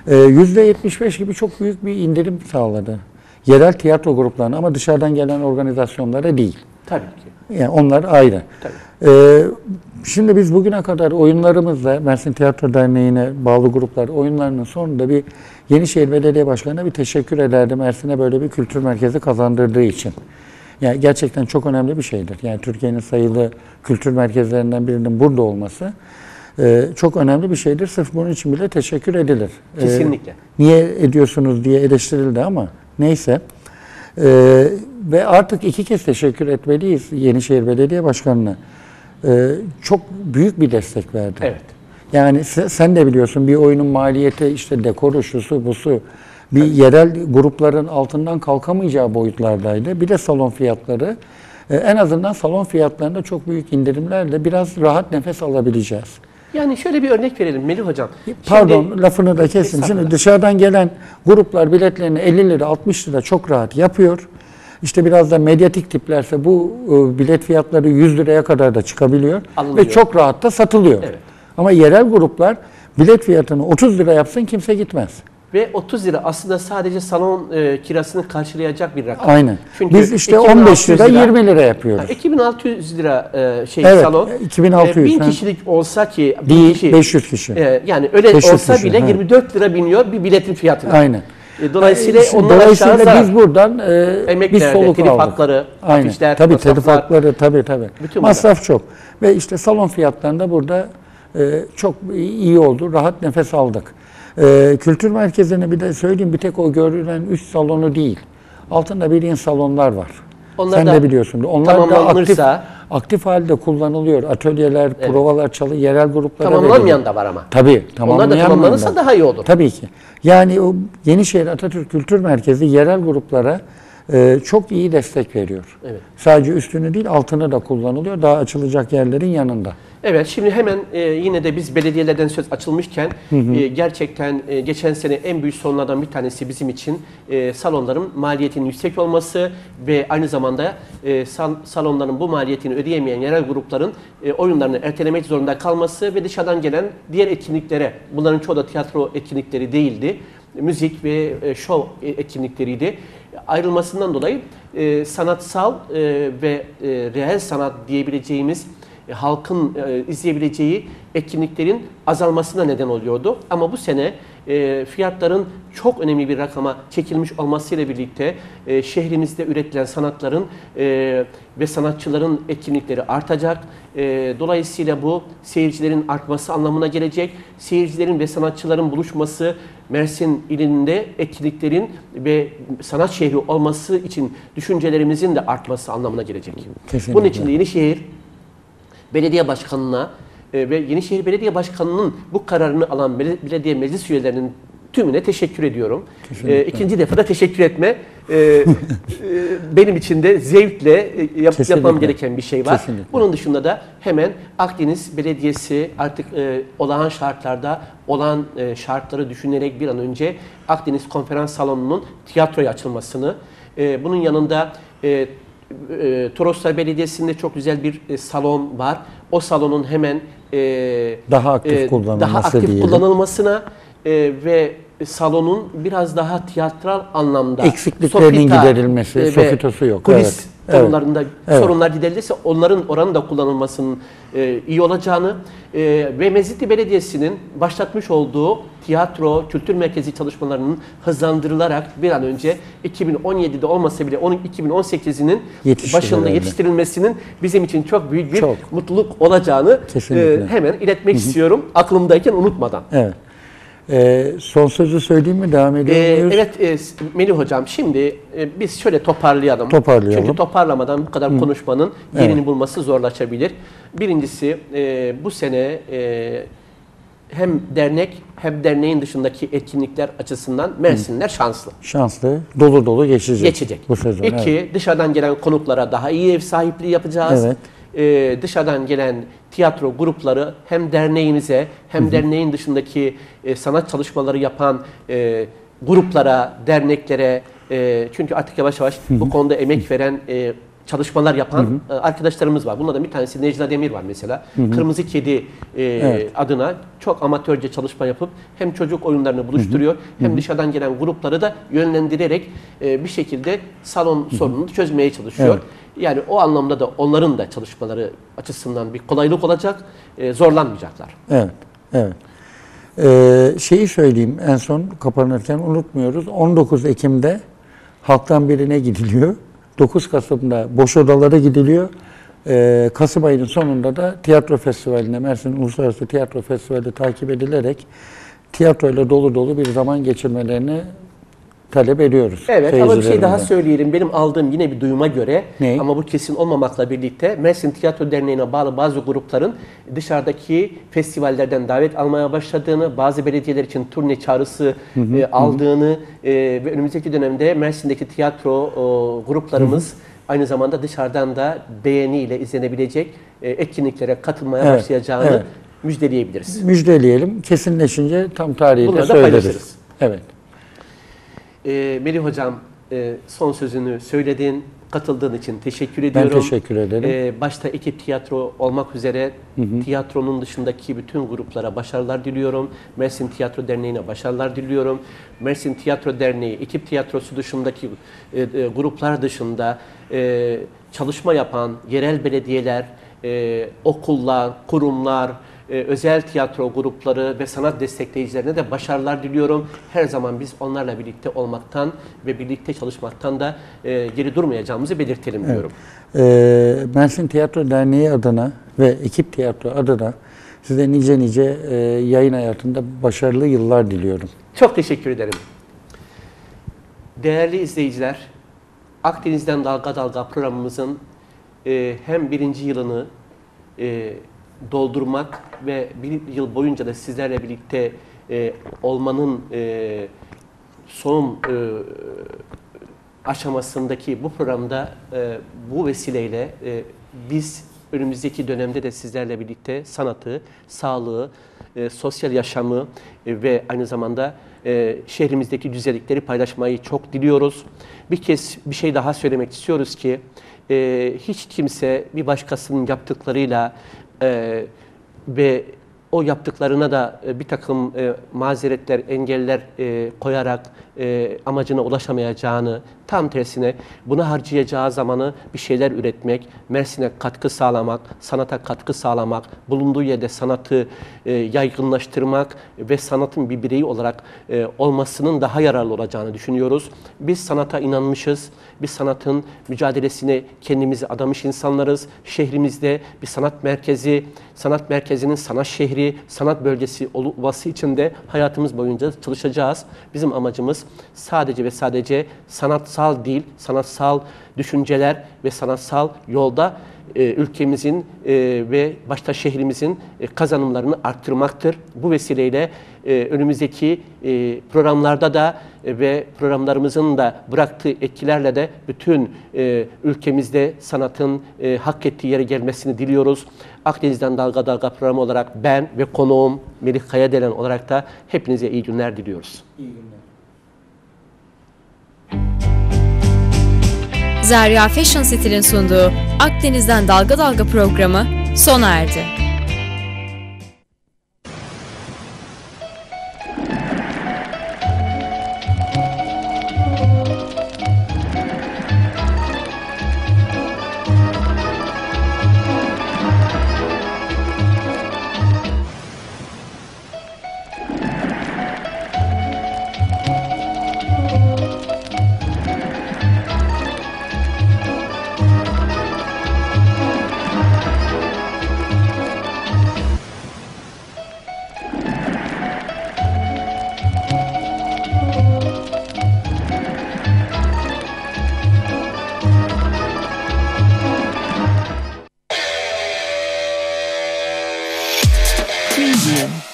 %75 gibi çok büyük bir indirim sağladı. Yerel tiyatro gruplarına ama dışarıdan gelen organizasyonlara değil. Tabii ki. Yani onlar ayrı. Tabii. Şimdi biz bugüne kadar oyunlarımızla Mersin Tiyatro Derneği'ne bağlı gruplar oyunlarının sonunda bir Yenişehir Belediye Başkanı'na bir teşekkür ederdim. Mersin'e böyle bir kültür merkezi kazandırdığı için. Yani gerçekten çok önemli bir şeydir. Yani Türkiye'nin sayılı kültür merkezlerinden birinin burada olması çok önemli bir şeydir. Sırf bunun için bile teşekkür edilir. Kesinlikle. Niye ediyorsunuz diye eleştirildi ama neyse. Ve artık 2 kez teşekkür etmeliyiz Yenişehir Belediye Başkanı'na. Çok büyük bir destek verdi. Evet. Yani sen de biliyorsun bir oyunun maliyeti işte dekoru, şusu, busu bir yerel grupların altından kalkamayacağı boyutlardaydı. Bir de salon fiyatları. En azından salon fiyatlarında çok büyük indirimlerle biraz rahat nefes alabileceğiz. Yani şöyle bir örnek verelim Melih Hocam. Pardon lafını da kesin. Şimdi dışarıdan gelen gruplar biletlerini 50 lira 60 lira çok rahat yapıyor. İşte biraz da medyatik tiplerse bu bilet fiyatları 100 liraya kadar da çıkabiliyor. Ve çok rahat da satılıyor. Evet. Ama yerel gruplar bilet fiyatını 30 lira yapsın kimse gitmez. Ve 30 lira aslında sadece salon kirasını karşılayacak bir rakam. Aynen. Çünkü biz işte 15 lira 20 lira yapıyoruz. 2600 lira evet, salon. 2600. 1000 kişilik olsa ki değil, kişi, 500 kişi. Yani öyle olsa kişi, bile 24 lira biniyor bir biletin fiyatına. Aynen. Dolayısıyla onlar aşağıda biz buradan bir soluk telif aldık. hakları, aynen. afişler, tabii telif hakları tabii. Masraf çok. Ve işte salon fiyatlarında burada çok iyi oldu. Rahat nefes aldık. Kültür merkezini bir de söyleyeyim, bir tek o görülen üst salonu değil. Altında bildiğin salonlar var. Onlar sen da de biliyorsun. Onlar da aktif halde kullanılıyor. Atölyeler, evet, provalar, yerel gruplara tamamlanmayan da var ama. Tabii. Onlar da tamamlanırsa daha iyi olur. Tabii ki. Yani o Yenişehir Atatürk Kültür Merkezi yerel gruplara çok iyi destek veriyor. Evet. Sadece üstünü değil altını da kullanılıyor. Daha açılacak yerlerin yanında. Evet, şimdi hemen yine de biz belediyelerden söz açılmışken gerçekten geçen sene en büyük sorunlardan bir tanesi bizim için salonların maliyetinin yüksek olması ve aynı zamanda salonların bu maliyetini ödeyemeyen yerel grupların oyunlarını ertelemek zorunda kalması ve dışarıdan gelen diğer etkinliklere, bunların çoğu da tiyatro etkinlikleri değildi, müzik ve şov etkinlikleriydi. Ayrılmasından dolayı sanatsal ve reel sanat diyebileceğimiz halkın izleyebileceği etkinliklerin azalmasına neden oluyordu. Ama bu sene fiyatların çok önemli bir rakama çekilmiş olmasıyla birlikte şehrimizde üretilen sanatların ve sanatçıların etkinlikleri artacak. Dolayısıyla bu seyircilerin artması anlamına gelecek. Seyircilerin ve sanatçıların buluşması, Mersin ilinde etkinliklerin ve sanat şehri olması için düşüncelerimizin de artması anlamına gelecek. Kesinlikle. Bunun için de Yenişehir Belediye Başkanı'na ve Yenişehir Belediye Başkanı'nın bu kararını alan belediye meclis üyelerinin tümüne teşekkür ediyorum. İkinci defa da teşekkür etme benim için de zevkle yapmam gereken bir şey var. Kesinlikle. Bunun dışında da hemen Akdeniz Belediyesi artık olağan şartlarda olan şartları düşünerek bir an önce Akdeniz Konferans Salonu'nun tiyatroya açılmasını, bunun yanında Toroslar Belediyesi'nde çok güzel bir salon var. O salonun hemen daha aktif kullanılmasına ve salonun biraz daha tiyatral anlamda eksikliklerinin giderilmesi, sofitosu yok. Kulis konularında sorunlar giderilirse onların oranın da kullanılmasının iyi olacağını ve Mezitli Belediyesi'nin başlatmış olduğu tiyatro, kültür merkezi çalışmalarının hızlandırılarak bir an önce 2017'de olmasa bile 2018'inin başında yetiştirilmesinin bizim için çok büyük bir mutluluk olacağını hemen iletmek istiyorum. Aklımdayken unutmadan. Evet. Son sözü söyleyeyim mi? Devam ediyor muyuz? Evet Melih Hocam, şimdi biz şöyle toparlayalım. Çünkü toparlamadan bu kadar konuşmanın yerini bulması zorlaşabilir. Birincisi bu sene hem dernek hem derneğin dışındaki etkinlikler açısından Mersinliler şanslı. Şanslı. Dolu dolu geçecek. Bu sezon. 2. Dışarıdan gelen konuklara daha iyi ev sahipliği yapacağız. Evet. Dışarıdan gelen tiyatro grupları hem derneğimize hem derneğin dışındaki sanat çalışmaları yapan gruplara, derneklere, çünkü artık yavaş yavaş bu konuda emek veren çalışmalar yapan arkadaşlarımız var. Bunlardan bir tanesi Necla Demir var mesela. Kırmızı Kedi adına çok amatörce çalışma yapıp hem çocuk oyunlarını buluşturuyor hem dışarıdan gelen grupları da yönlendirerek bir şekilde salon sorununu çözmeye çalışıyor. Yani o anlamda da onların da çalışmaları açısından bir kolaylık olacak, zorlanmayacaklar. Evet. Şeyi söyleyeyim en son kapanırken unutmuyoruz. 19 Ekim'de Halktan Birine gidiliyor. 9 Kasım'da boş odalara gidiliyor. Kasım ayının sonunda da tiyatro festivaline, Mersin Uluslararası Tiyatro Festivali takip edilerek tiyatroyla dolu dolu bir zaman geçirmelerini talep ediyoruz. Evet, ama bir şey daha söyleyelim. Benim aldığım yine bir duyuma göre ama bu kesin olmamakla birlikte Mersin Tiyatro Derneği'ne bağlı bazı grupların dışarıdaki festivallerden davet almaya başladığını, bazı belediyeler için turne çağrısı aldığını ve önümüzdeki dönemde Mersin'deki tiyatro gruplarımız aynı zamanda dışarıdan da beğeniyle izlenebilecek etkinliklere katılmaya başlayacağını müjdeleyebiliriz. Müjdeleyelim. Kesinleşince tam tarihi de söyleriz. Paylaşırız. Evet. Melih Hocam, son sözünü söyledin. Katıldığın için teşekkür ediyorum. Ben teşekkür ederim. Başta ekip tiyatro olmak üzere tiyatronun dışındaki bütün gruplara başarılar diliyorum. Mersin Tiyatro Derneği'ne başarılar diliyorum. Mersin Tiyatro Derneği, ekip tiyatrosu dışındaki gruplar dışında çalışma yapan yerel belediyeler, okullar, kurumlar, özel tiyatro grupları ve sanat destekleyicilerine de başarılar diliyorum. Her zaman biz onlarla birlikte olmaktan ve birlikte çalışmaktan da geri durmayacağımızı belirtelim diyorum. Mersin Tiyatro Derneği adına ve ekip tiyatro adına size nice yayın hayatında başarılı yıllar diliyorum. Çok teşekkür ederim. Değerli izleyiciler, Akdeniz'den Dalga Dalga programımızın hem 1. yılını doldurmak ve bir yıl boyunca da sizlerle birlikte olmanın son aşamasındaki bu programda bu vesileyle biz önümüzdeki dönemde de sizlerle birlikte sanatı, sağlığı, sosyal yaşamı ve aynı zamanda şehrimizdeki güzellikleri paylaşmayı çok diliyoruz. Bir kez bir şey daha söylemek istiyoruz ki hiç kimse bir başkasının yaptıklarıyla ve o yaptıklarına da bir takım mazeretler, engeller koyarak amacına ulaşamayacağını, tam tersine buna harcayacağı zamanı bir şeyler üretmek, Mersin'e katkı sağlamak, sanata katkı sağlamak, bulunduğu yerde sanatı yaygınlaştırmak ve sanatın bir bireyi olarak olmasının daha yararlı olacağını düşünüyoruz. Biz sanata inanmışız, biz sanatın mücadelesine kendimizi adamış insanlarız. Şehrimizde bir sanat merkezi, sanat merkezinin sanat şehri, sanat bölgesi olması için de hayatımız boyunca çalışacağız. Bizim amacımız sadece ve sadece sanatsal değil, sanatsal düşünceler ve sanatsal yolda ülkemizin ve başta şehrimizin kazanımlarını arttırmaktır. Bu vesileyle önümüzdeki programlarda da ve programlarımızın da bıraktığı etkilerle de bütün ülkemizde sanatın hak ettiği yere gelmesini diliyoruz. Akdeniz'den Dalga Dalga programı olarak ben ve konuğum Melih Kayadelen olarak da hepinize iyi günler diliyoruz. İyi günler. Zarya Fashion Stil'in sunduğu Akdeniz'den Dalga Dalga programı sona erdi. Mersin.